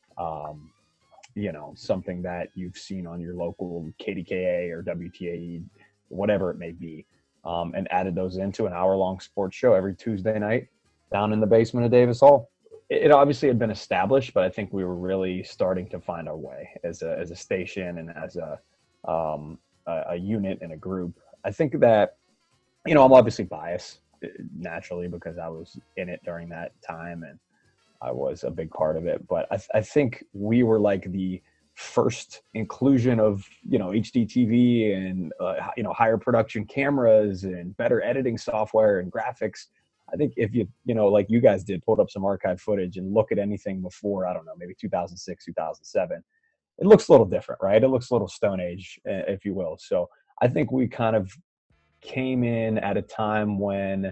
um, you know, something that you've seen on your local K D K A or W T A E, whatever it may be, um, and added those into an hour-long sports show every Tuesday night down in the basement of Davis Hall. It obviously had been established, but I think we were really starting to find our way as a as a station and as a um, a, a unit and a group. I think that, you know, I'm obviously biased naturally because I was in it during that time and I was a big part of it. But I, th- I think we were like the first inclusion of, you know, H D T V and uh, you know, higher production cameras and better editing software and graphics. I think if you, you know, like you guys did, pulled up some archive footage and look at anything before, I don't know, maybe two thousand six, two thousand seven, it looks a little different, right? It looks a little Stone Age, if you will. So I think we kind of came in at a time when,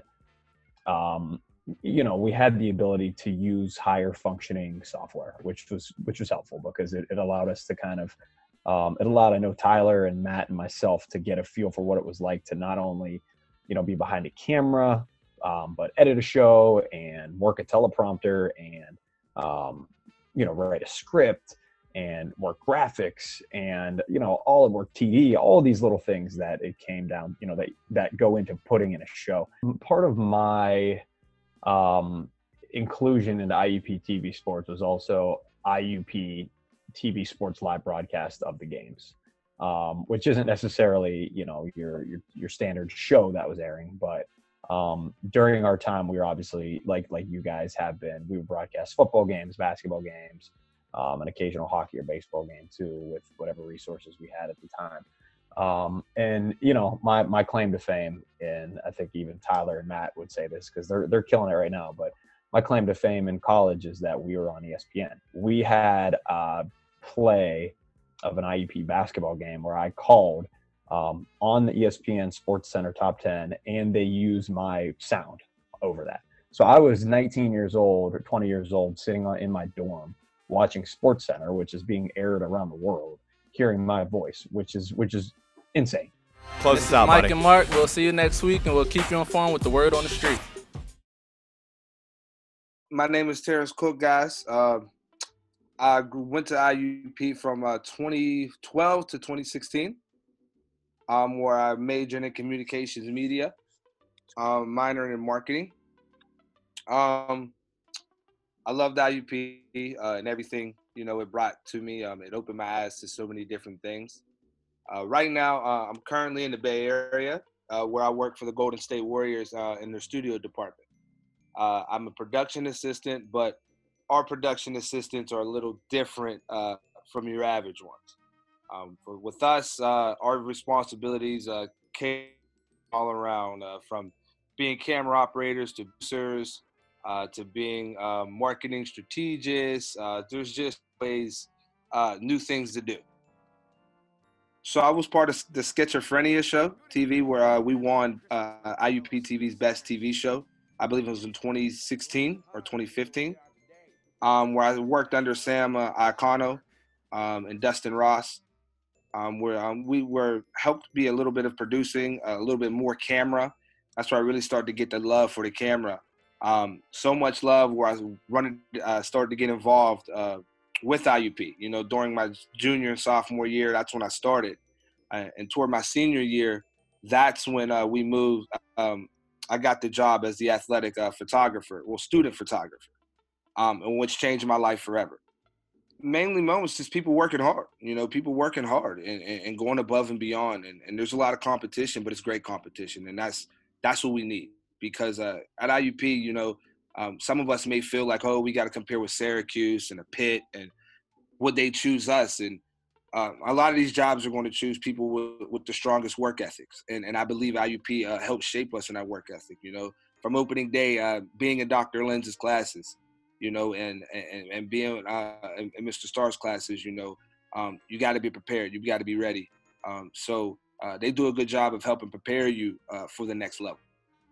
um, you know, we had the ability to use higher functioning software, which was, which was helpful because it, it allowed us to kind of, um, it allowed, I know, Tyler and Matt and myself to get a feel for what it was like to not only, you know, be behind a camera, Um, but edit a show and work a teleprompter and, um, you know, write a script and work graphics and, you know, all of work T V, all of these little things that it came down, you know, that, that go into putting in a show. Part of my um, inclusion into I U P T V Sports was also I U P T V Sports live broadcast of the games, um, which isn't necessarily, you know, your, your, your standard show that was airing, but Um, during our time, we were obviously like, like you guys have been, we would broadcast football games, basketball games, um, an occasional hockey or baseball game too, with whatever resources we had at the time. Um, and you know, my, my claim to fame, and I think even Tyler and Matt would say this cause they're, they're killing it right now, but my claim to fame in college is that we were on E S P N. We had, uh, play of an I U P basketball game where I called um, on the E S P N Sports Center Top ten, and they used my sound over that. So I was nineteen years old or twenty years old sitting on, in my dorm watching Sports Center, which is being aired around the world, hearing my voice, which is which is insane. Close this out, Mike buddy. And Mark, we'll see you next week, and we'll keep you informed with the word on the street. My name is Terrence Cook, guys. Uh, I went to I U P from uh, twenty twelve to twenty sixteen, um, where I majored in communications media, um, minoring in marketing. Um, I loved I U P uh, and everything, you know, it brought to me. Um, it opened my eyes to so many different things. Uh, right now, uh, I'm currently in the Bay Area, uh, where I work for the Golden State Warriors uh, in their studio department. Uh, I'm a production assistant, but our production assistants are a little different uh, from your average ones. Um, for, with us, uh, our responsibilities uh, came all around, uh, from being camera operators to producers, uh, to being uh, marketing strategists. Uh, there's just always uh, new things to do. So I was part of the Schizophrenia Show T V, where uh, we won uh, I U P T V's Best T V Show. I believe it was in twenty sixteen or twenty fifteen, um, where I worked under Sam uh, Iacono um, and Dustin Ross, um, where um, we were helped be a little bit of producing, a little bit more camera. That's where I really started to get the love for the camera. Um, so much love where I was running, uh, started to get involved uh, with I U P. You know, during my junior and sophomore year, that's when I started. Uh, and toward my senior year, that's when uh, we moved. Um, I got the job as the athletic uh, photographer, well, student photographer, um, and which changed my life forever. Mainly, moments just people working hard, you know, people working hard and, and, and going above and beyond. And, and there's a lot of competition, but it's great competition. And that's that's what we need. Because uh, at I U P, you know, um, some of us may feel like, oh, we got to compare with Syracuse and a Pitt, and would they choose us? And uh, a lot of these jobs are going to choose people with, with the strongest work ethics. And, and I believe I U P uh, helped shape us in our work ethic, you know, from opening day, uh, being in Doctor Lenz's classes, you know, and, and, and being uh, in, in Mister Starr's classes, you know, um, you got to be prepared. You got to be ready. Um, so uh, they do a good job of helping prepare you uh, for the next level.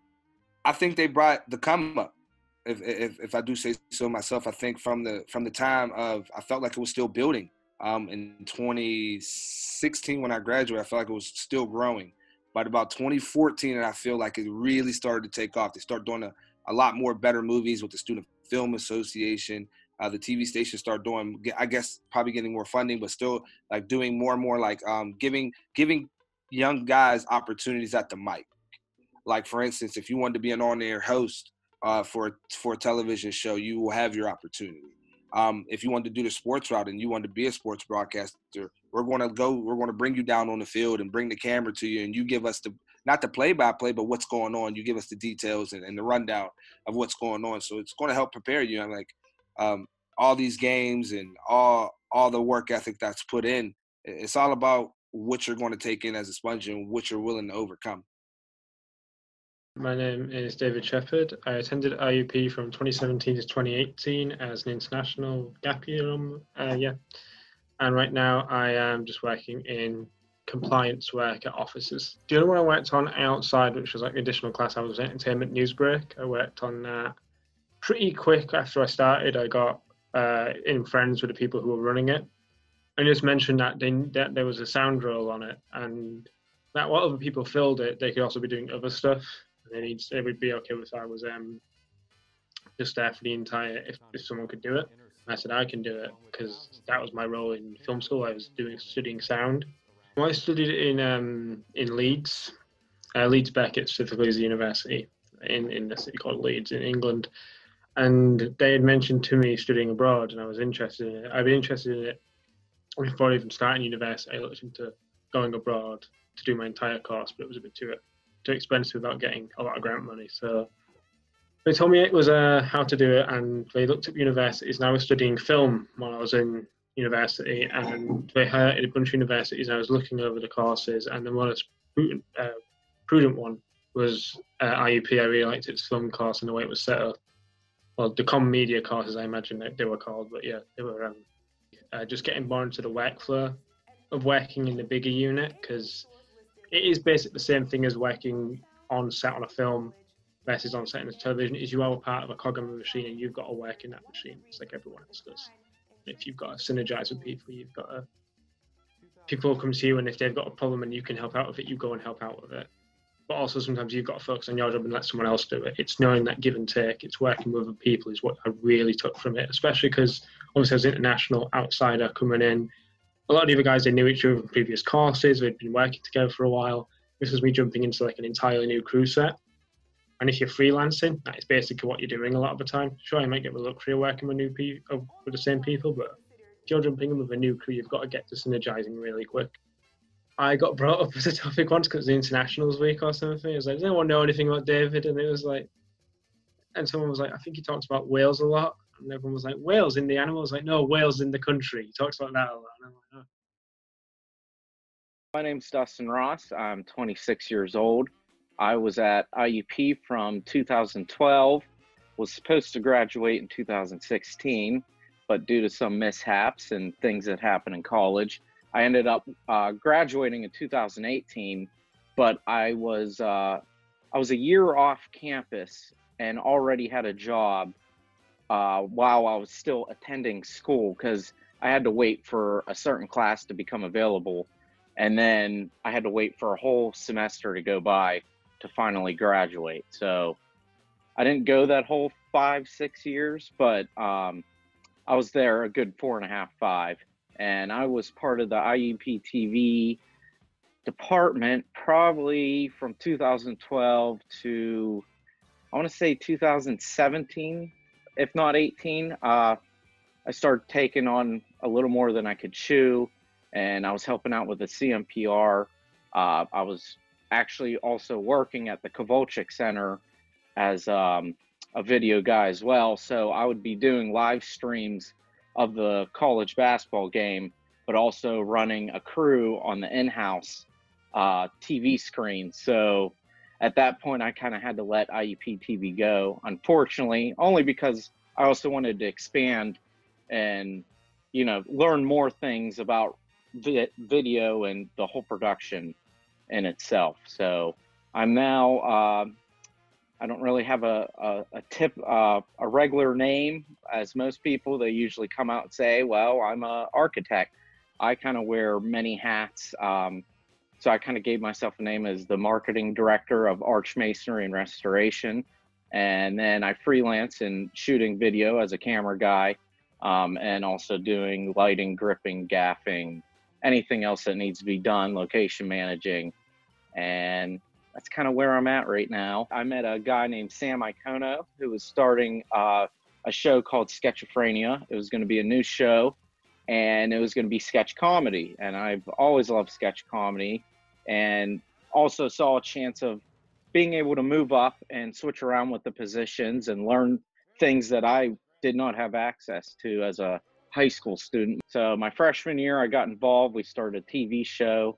I think they brought the come up. If, if if I do say so myself, I think from the from the time of, I felt like it was still building. Um, in twenty sixteen, when I graduated, I felt like it was still growing. But about twenty fourteen, and I feel like it really started to take off. They started doing a, a lot more better movies with the Student Film Association. Uh, the T V station started doing, I guess, probably getting more funding, but still like doing more and more, like um, giving giving young guys opportunities at the mic. Like, for instance, if you wanted to be an on-air host uh, for, for a television show, you will have your opportunity. Um, if you wanted to do the sports route and you wanted to be a sports broadcaster, we're going to go, we're going to bring you down on the field and bring the camera to you, and you give us the, not the play-by-play, but what's going on. You give us the details and, and the rundown of what's going on. So it's going to help prepare you. I'm like, um, all these games and all, all the work ethic that's put in, it's all about what you're going to take in as a sponge and what you're willing to overcome. My name is David Shepherd. I attended I U P from twenty seventeen to twenty eighteen as an international gap year. Um, uh, yeah, and right now I am just working in compliance work at offices. The other one I worked on outside, which was like an additional class, I was entertainment news break. I worked on that pretty quick after I started. I got uh, in friends with the people who were running it. I just mentioned that, they, that there was a sound role on it, and that while other people filled it, they could also be doing other stuff. They need, it would be okay if I was um, just there for the entire, if, if someone could do it. And I said I can do it because that was my role in film school. I was doing studying sound. Well, I studied in um, in Leeds. Uh, Leeds Beckett specifically is a university in, in a city called Leeds in England. And they had mentioned to me studying abroad, and I was interested in it. I'd been interested in it before even starting university. I looked into going abroad to do my entire course, but it was a bit too too expensive without getting a lot of grant money. So they told me it was uh, how to do it, and they looked up universities, and I was studying film while I was in university, and they hired a bunch of universities, and I was looking over the courses, and the most prudent, uh, prudent one was uh, I U P. I really liked its film course and the way it was set up. Well, the comm media courses, I imagine that they were called, but yeah, they were um, uh, just getting more into the workflow of working in the bigger unit, because it is basically the same thing as working on set on a film versus on set in a television. Is you are a part of a cog in the machine and you've got to work in that machine. It's like everyone else does. If you've got to synergize with people, you've got to, people will come to you, and if they've got a problem and you can help out with it, you go and help out with it. But also sometimes you've got to focus on your job and let someone else do it. It's knowing that give and take. It's working with other people is what I really took from it, especially because obviously I was an international outsider coming in. A lot of the other guys, they knew each other from previous courses. They'd been working together for a while. This was me jumping into like an entirely new crew set. And if you're freelancing, that is basically what you're doing a lot of the time. Sure, you might get the luxury of working with new people, with the same people, but if you're jumping in with a new crew, you've got to get to synergizing really quick. I got brought up as a topic once because it was the Internationals week or something. It was like, does anyone know anything about David? And it was like, and someone was like, I think he talks about whales a lot. And everyone was like, whales in the animal? I was like, no, whales in the country. He talks about that a lot. And I'm like, oh. My name's Dustin Ross. I'm twenty-six years old. I was at I U P from two thousand twelve, was supposed to graduate in two thousand sixteen, but due to some mishaps and things that happened in college, I ended up uh, graduating in two thousand eighteen, but I was, uh, I was a year off campus and already had a job uh, while I was still attending school, because I had to wait for a certain class to become available. And then I had to wait for a whole semester to go by to finally graduate. So I didn't go that whole five, six years, but um, I was there a good four and a half, five. And I was part of the I U P T V department probably from two thousand twelve to, I want to say two thousand seventeen, if not eighteen. Uh, I started taking on a little more than I could chew, and I was helping out with the C M P R. Uh, I was actually also working at the Kovalchik Center as um, a video guy as well. So I would be doing live streams of the college basketball game, but also running a crew on the in-house uh, T V screen. So at that point, I kind of had to let I U P T V go, unfortunately, only because I also wanted to expand and, you know, learn more things about vi video and the whole production in itself. So I'm now, uh, I don't really have a, a, a tip, uh, a regular name, as most people, they usually come out and say, well, I'm an architect. I kind of wear many hats. Um, so I kind of gave myself a name as the marketing director of Arch Masonry and Restoration. And then I freelance in shooting video as a camera guy, um, and also doing lighting, gripping, gaffing, anything else that needs to be done, location managing. And that's kind of where I'm at right now. I met a guy named Sam Icono who was starting uh, a show called Sketchophrenia. It was going to be a new show, and it was going to be sketch comedy. And I've always loved sketch comedy, and also saw a chance of being able to move up and switch around with the positions and learn things that I did not have access to as a high school student. So my freshman year, I got involved. We started a T V show.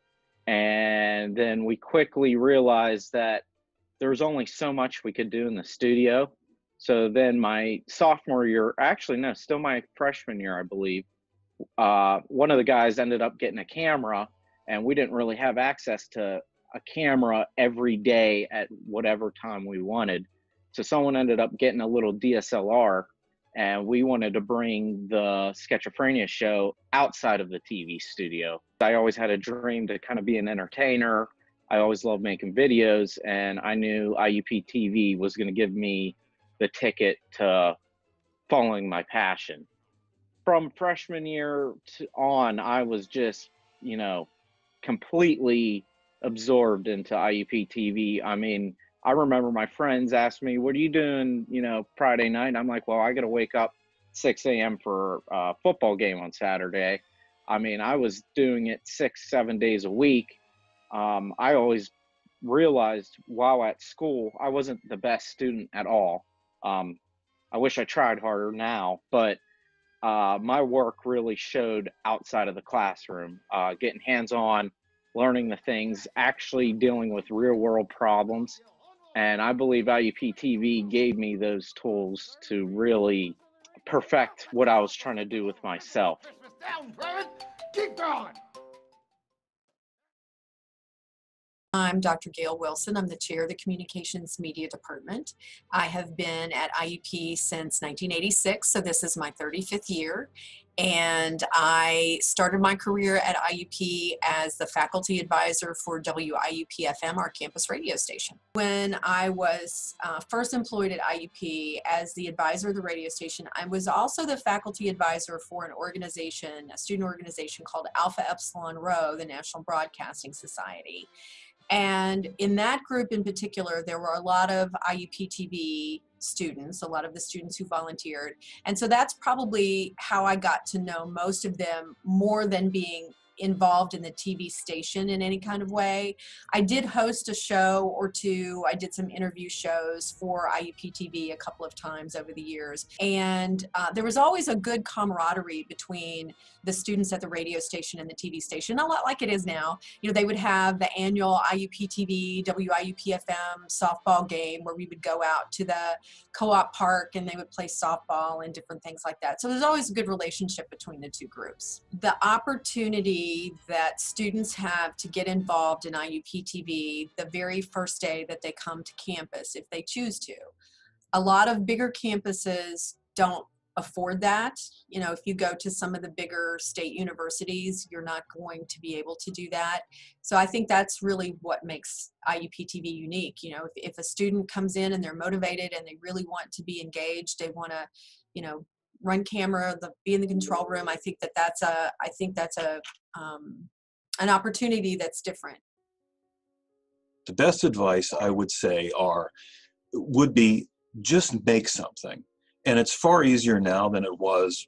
And then we quickly realized that there was only so much we could do in the studio. So then my sophomore year, actually, no, still my freshman year, I believe, uh, one of the guys ended up getting a camera, and we didn't really have access to a camera every day at whatever time we wanted. So someone ended up getting a little D S L R, and we wanted to bring the Sketchophrenia show outside of the T V studio. I always had a dream to kind of be an entertainer. I always loved making videos, and I knew I U P T V was going to give me the ticket to following my passion. From freshman year to on, I was just, you know, completely absorbed into I U P T V. I mean, I remember my friends asked me, what are you doing, you know, Friday night? And I'm like, well, I got to wake up six A M for a football game on Saturday. I mean, I was doing it six, seven days a week. Um, I always realized while at school, I wasn't the best student at all. Um, I wish I tried harder now, but uh, my work really showed outside of the classroom, uh, getting hands-on, learning the things, actually dealing with real-world problems. And I believe I U P T V gave me those tools to really perfect what I was trying to do with myself. down, Private. Keep going. I'm Doctor Gail Wilson. I'm the chair of the Communications Media Department. I have been at I U P since nineteen eighty-six, so this is my thirty-fifth year. And I started my career at I U P as the faculty advisor for W I U P F M, our campus radio station. When I was uh, first employed at I U P as the advisor of the radio station, I was also the faculty advisor for an organization, a student organization called Alpha Epsilon Rho, the National Broadcasting Society. And in that group in particular, there were a lot of I U P T V students, a lot of the students who volunteered. And so that's probably how I got to know most of them more than being involved in the T V station in any kind of way. I did host a show or two. I did some interview shows for I U P T V a couple of times over the years. And uh, there was always a good camaraderie between the students at the radio station and the T V station, a lot like it is now. You know, they would have the annual I U P T V, W I U P F M softball game where we would go out to the co-op park and they would play softball and different things like that. So there's always a good relationship between the two groups. The opportunity that students have to get involved in I U P T V the very first day that they come to campus, if they choose to. A lot of bigger campuses don't afford that. You know, if you go to some of the bigger state universities, you're not going to be able to do that. So I think that's really what makes I U P T V unique. You know, if, if a student comes in and they're motivated and they really want to be engaged, they want to, you know, run camera, the, be in the control room. I think that that's a, I think that's a, um, an opportunity that's different. The best advice I would say are, would be just make something. And it's far easier now than it was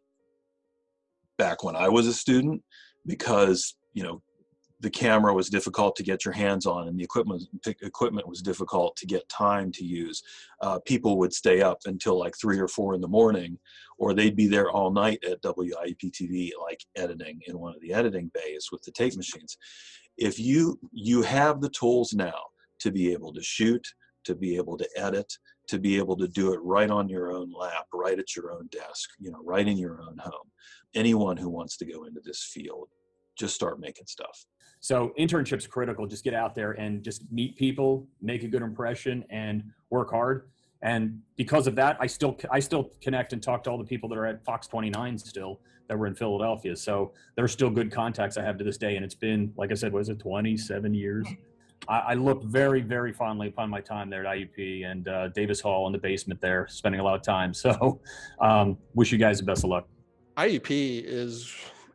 back when I was a student, because, you know, the camera was difficult to get your hands on and the equipment equipment was difficult to get time to use. Uh, people would stay up until like three or four in the morning, or they'd be there all night at W I U P T V, like editing in one of the editing bays with the tape machines. If you, you have the tools now to be able to shoot, to be able to edit, to be able to do it right on your own lap, right at your own desk, you know, right in your own home. Anyone who wants to go into this field, just start making stuff. So internship's critical. Just get out there and just meet people, make a good impression, and work hard. And because of that, I still I still connect and talk to all the people that are at Fox twenty-nine still that were in Philadelphia. So they're still good contacts I have to this day. And it's been, like I said, was it twenty-seven years? I, I look very, very fondly upon my time there at I U P and uh, Davis Hall in the basement there, spending a lot of time. So um, wish you guys the best of luck. I U P is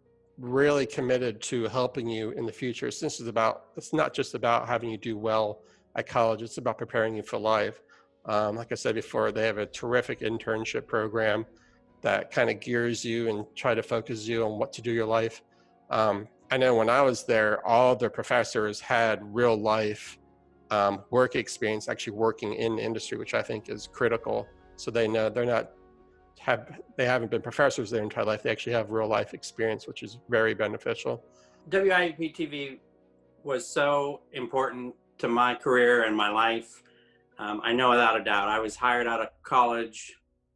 really committed to helping you in the future. This is about, it's not just about having you do well at college, it's about preparing you for life. Um, like I said before, they have a terrific internship program that kind of gears you and try to focus you on what to do your life. Um, I know when I was there, all the professors had real life um, work experience, actually working in the industry, which I think is critical. So they know they're not, have, they haven't been professors their entire life. They actually have real life experience, which is very beneficial. W I U P T V was so important to my career and my life. Um, I know without a doubt, I was hired out of college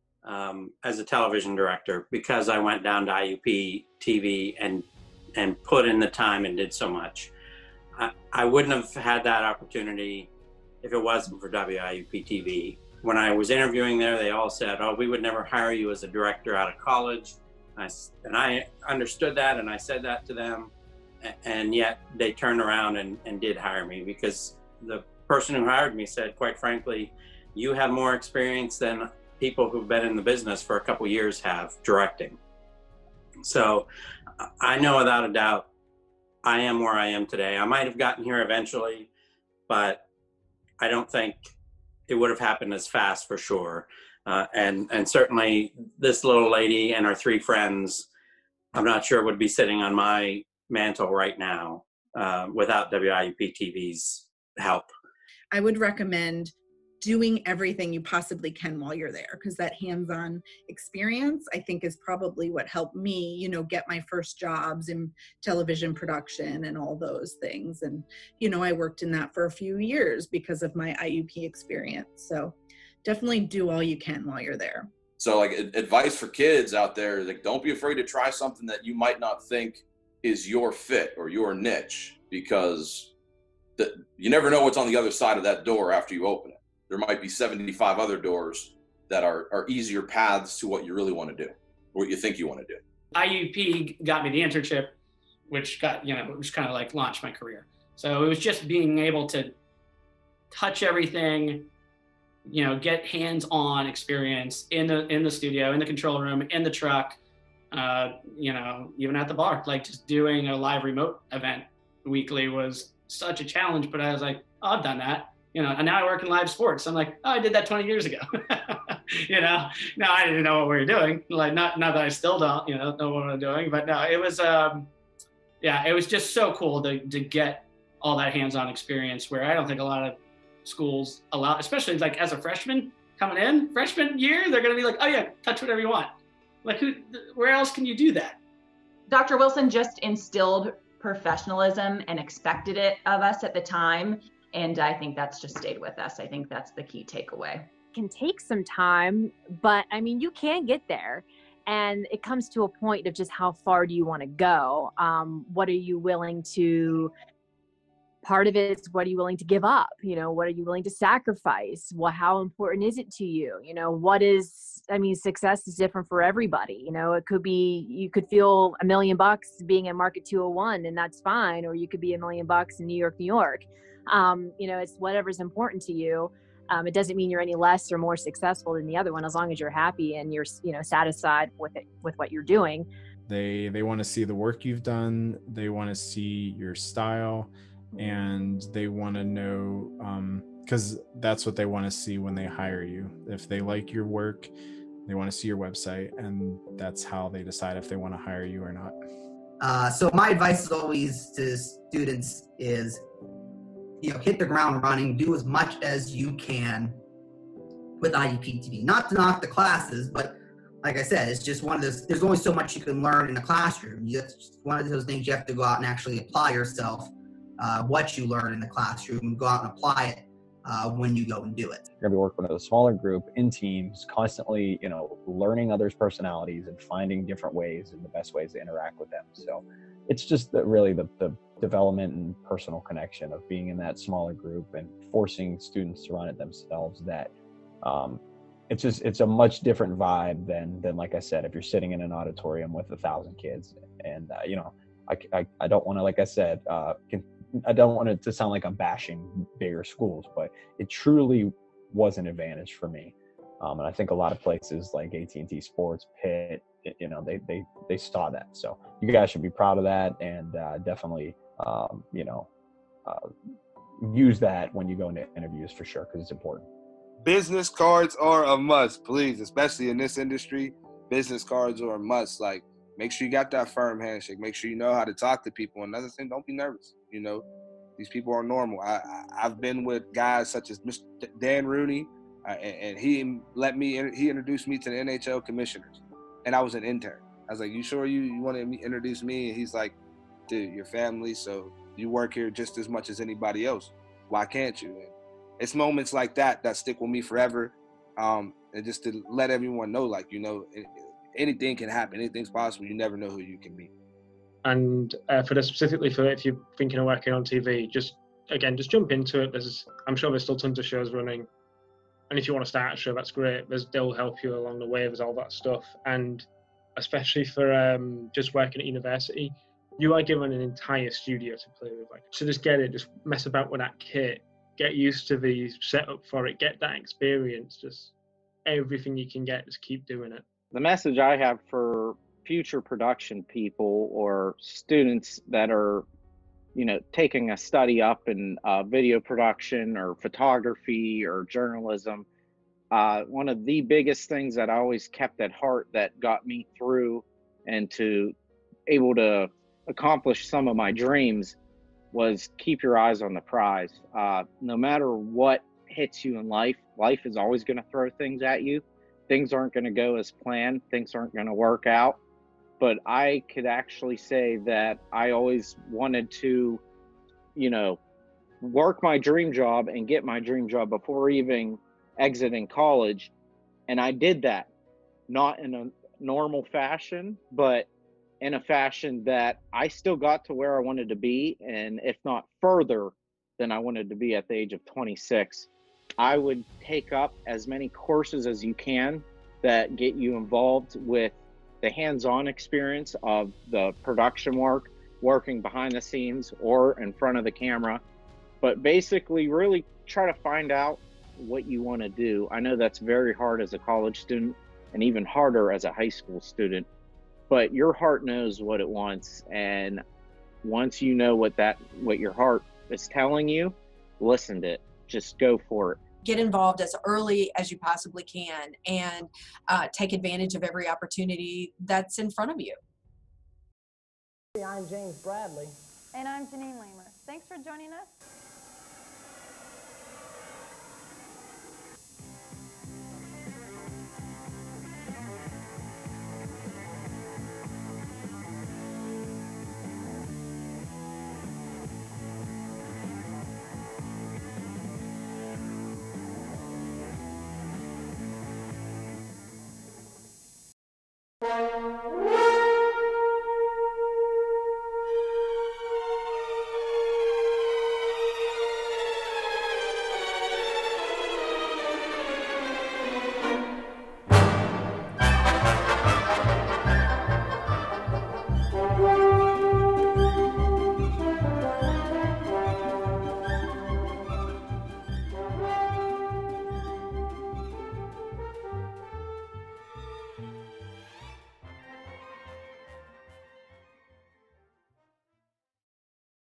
um, as a television director because I went down to I U P T V and and put in the time and did so much. I, I wouldn't have had that opportunity if it wasn't for W I U P T V. When I was interviewing there, they all said, oh, we would never hire you as a director out of college. I, and I understood that and I said that to them. And yet they turned around and, and did hire me because the person who hired me said, quite frankly, you have more experience than people who've been in the business for a couple years have directing. So I know without a doubt, I am where I am today. I might have gotten here eventually, but I don't think it would have happened as fast for sure. Uh, and, and certainly this little lady and her three friends, I'm not sure would be sitting on my mantle right now uh, without W I U P T V's help. I would recommend doing everything you possibly can while you're there, because that hands-on experience, I think, is probably what helped me, you know, get my first jobs in television production and all those things. And, you know, I worked in that for a few years because of my I U P experience. So definitely do all you can while you're there. So like advice for kids out there, like don't be afraid to try something that you might not think is your fit or your niche, because the, you never know what's on the other side of that door after you open it. There might be seventy-five other doors that are, are easier paths to what you really want to do, or what you think you want to do. I U P got me the internship, which got, you know, which kind of like launched my career. So it was just being able to touch everything, you know, get hands-on experience in the in the studio, in the control room, in the truck, uh, you know, even at the bar. Like just doing a live remote event weekly was such a challenge, but I was like, oh, I've done that. You know, and now I work in live sports. I'm like, oh, I did that twenty years ago. You know, no, I didn't know what we were doing. Like, not not that I still don't, you know, know what I'm doing, but no, it was, um, yeah, it was just so cool to to get all that hands-on experience where I don't think a lot of schools allow, especially like as a freshman coming in, freshman year, they're going to be like, oh yeah, touch whatever you want. Like, who, where else can you do that? Doctor Wilson just instilled professionalism and expected it of us at the time. And I think that's just stayed with us. I think that's the key takeaway. Can take some time, but I mean, you can get there. And it comes to a point of just how far do you want to go? Um, what are you willing to, part of it is what are you willing to give up? You know, what are you willing to sacrifice? What, how important is it to you? You know, what is, I mean, success is different for everybody. You know, it could be, you could feel a million bucks being at Market two oh one and that's fine. Or you could be a million bucks in New York, New York. Um, you know, it's whatever's important to you. Um, it doesn't mean you're any less or more successful than the other one, as long as you're happy and you're, you know, satisfied with it, with what you're doing. They, they want to see the work you've done. They want to see your style, and they want to know, um, cause that's what they want to see when they hire you. If they like your work, they want to see your website, and that's how they decide if they want to hire you or not. Uh, so my advice is always to students is, you know, hit the ground running, do as much as you can with I U P T V. Not to knock the classes, but like I said, it's just one of those, there's only so much you can learn in a classroom. You, it's one of those things you have to go out and actually apply yourself, uh, what you learn in the classroom, and go out and apply it uh, when you go and do it. You're gonna be working with a smaller group in teams, constantly, you know, learning others' personalities and finding different ways and the best ways to interact with them. So it's just the, really the, the development and personal connection of being in that smaller group and forcing students to run it themselves. That um, it's just, it's a much different vibe than, than like I said, if you're sitting in an auditorium with a thousand kids. And, uh, you know, I, I, I don't want to, like I said, uh, can, I don't want it to sound like I'm bashing bigger schools, but it truly was an advantage for me. Um, and I think a lot of places like A T and T Sports, Pitt, you know, they, they, they saw that. So you guys should be proud of that, and uh, definitely, um, you know, uh, use that when you go into interviews for sure, because it's important. Business cards are a must, please, especially in this industry. Business cards are a must. Like, make sure you got that firm handshake. Make sure you know how to talk to people. Another thing, don't be nervous. You know, these people are normal. I, I, I've been with guys such as Mister Dan Rooney, uh, and, and he let me, he introduced me to the N H L commissioners, and I was an intern. I was like, you sure you, you want to introduce me? And he's like, dude, your family, so you work here just as much as anybody else. Why can't you? And it's moments like that that stick with me forever. Um, and just to let everyone know, like, you know, anything can happen. Anything's possible. You never know who you can meet. And uh, for the specifically for if you're thinking of working on T V, just again, just jump into it. There's, I'm sure there's still tons of shows running. And if you want to start a show, that's great. There's, they'll help you along the way. There's all that stuff. And especially for um, just working at university, you are given an entire studio to play with. Like, so just get it, just mess about with that kit, get used to the setup for it, get that experience, just everything you can get, just keep doing it. The message I have for future production people or students that are, you know, taking a study up in uh, video production or photography or journalism, uh, one of the biggest things that I always kept at heart that got me through and to able to accomplish some of my dreams was keep your eyes on the prize. Uh, no matter what hits you in life, life is always going to throw things at you. Things aren't going to go as planned. Things aren't going to work out. But I could actually say that I always wanted to, you know, work my dream job and get my dream job before even exiting college. And I did that. not in a normal fashion, but in a fashion that I still got to where I wanted to be, and if not further than I wanted to be at the age of twenty-six. I would take up as many courses as you can that get you involved with the hands-on experience of the production work, working behind the scenes or in front of the camera, but basically really try to find out what you want to do. I know that's very hard as a college student and even harder as a high school student, but your heart knows what it wants, and once you know what that what your heart is telling you, listen to it. Just go for it. Get involved as early as you possibly can, and uh, take advantage of every opportunity that's in front of you. I'm James Bradley. And I'm Janine Lamer. Thanks for joining us. Thank you.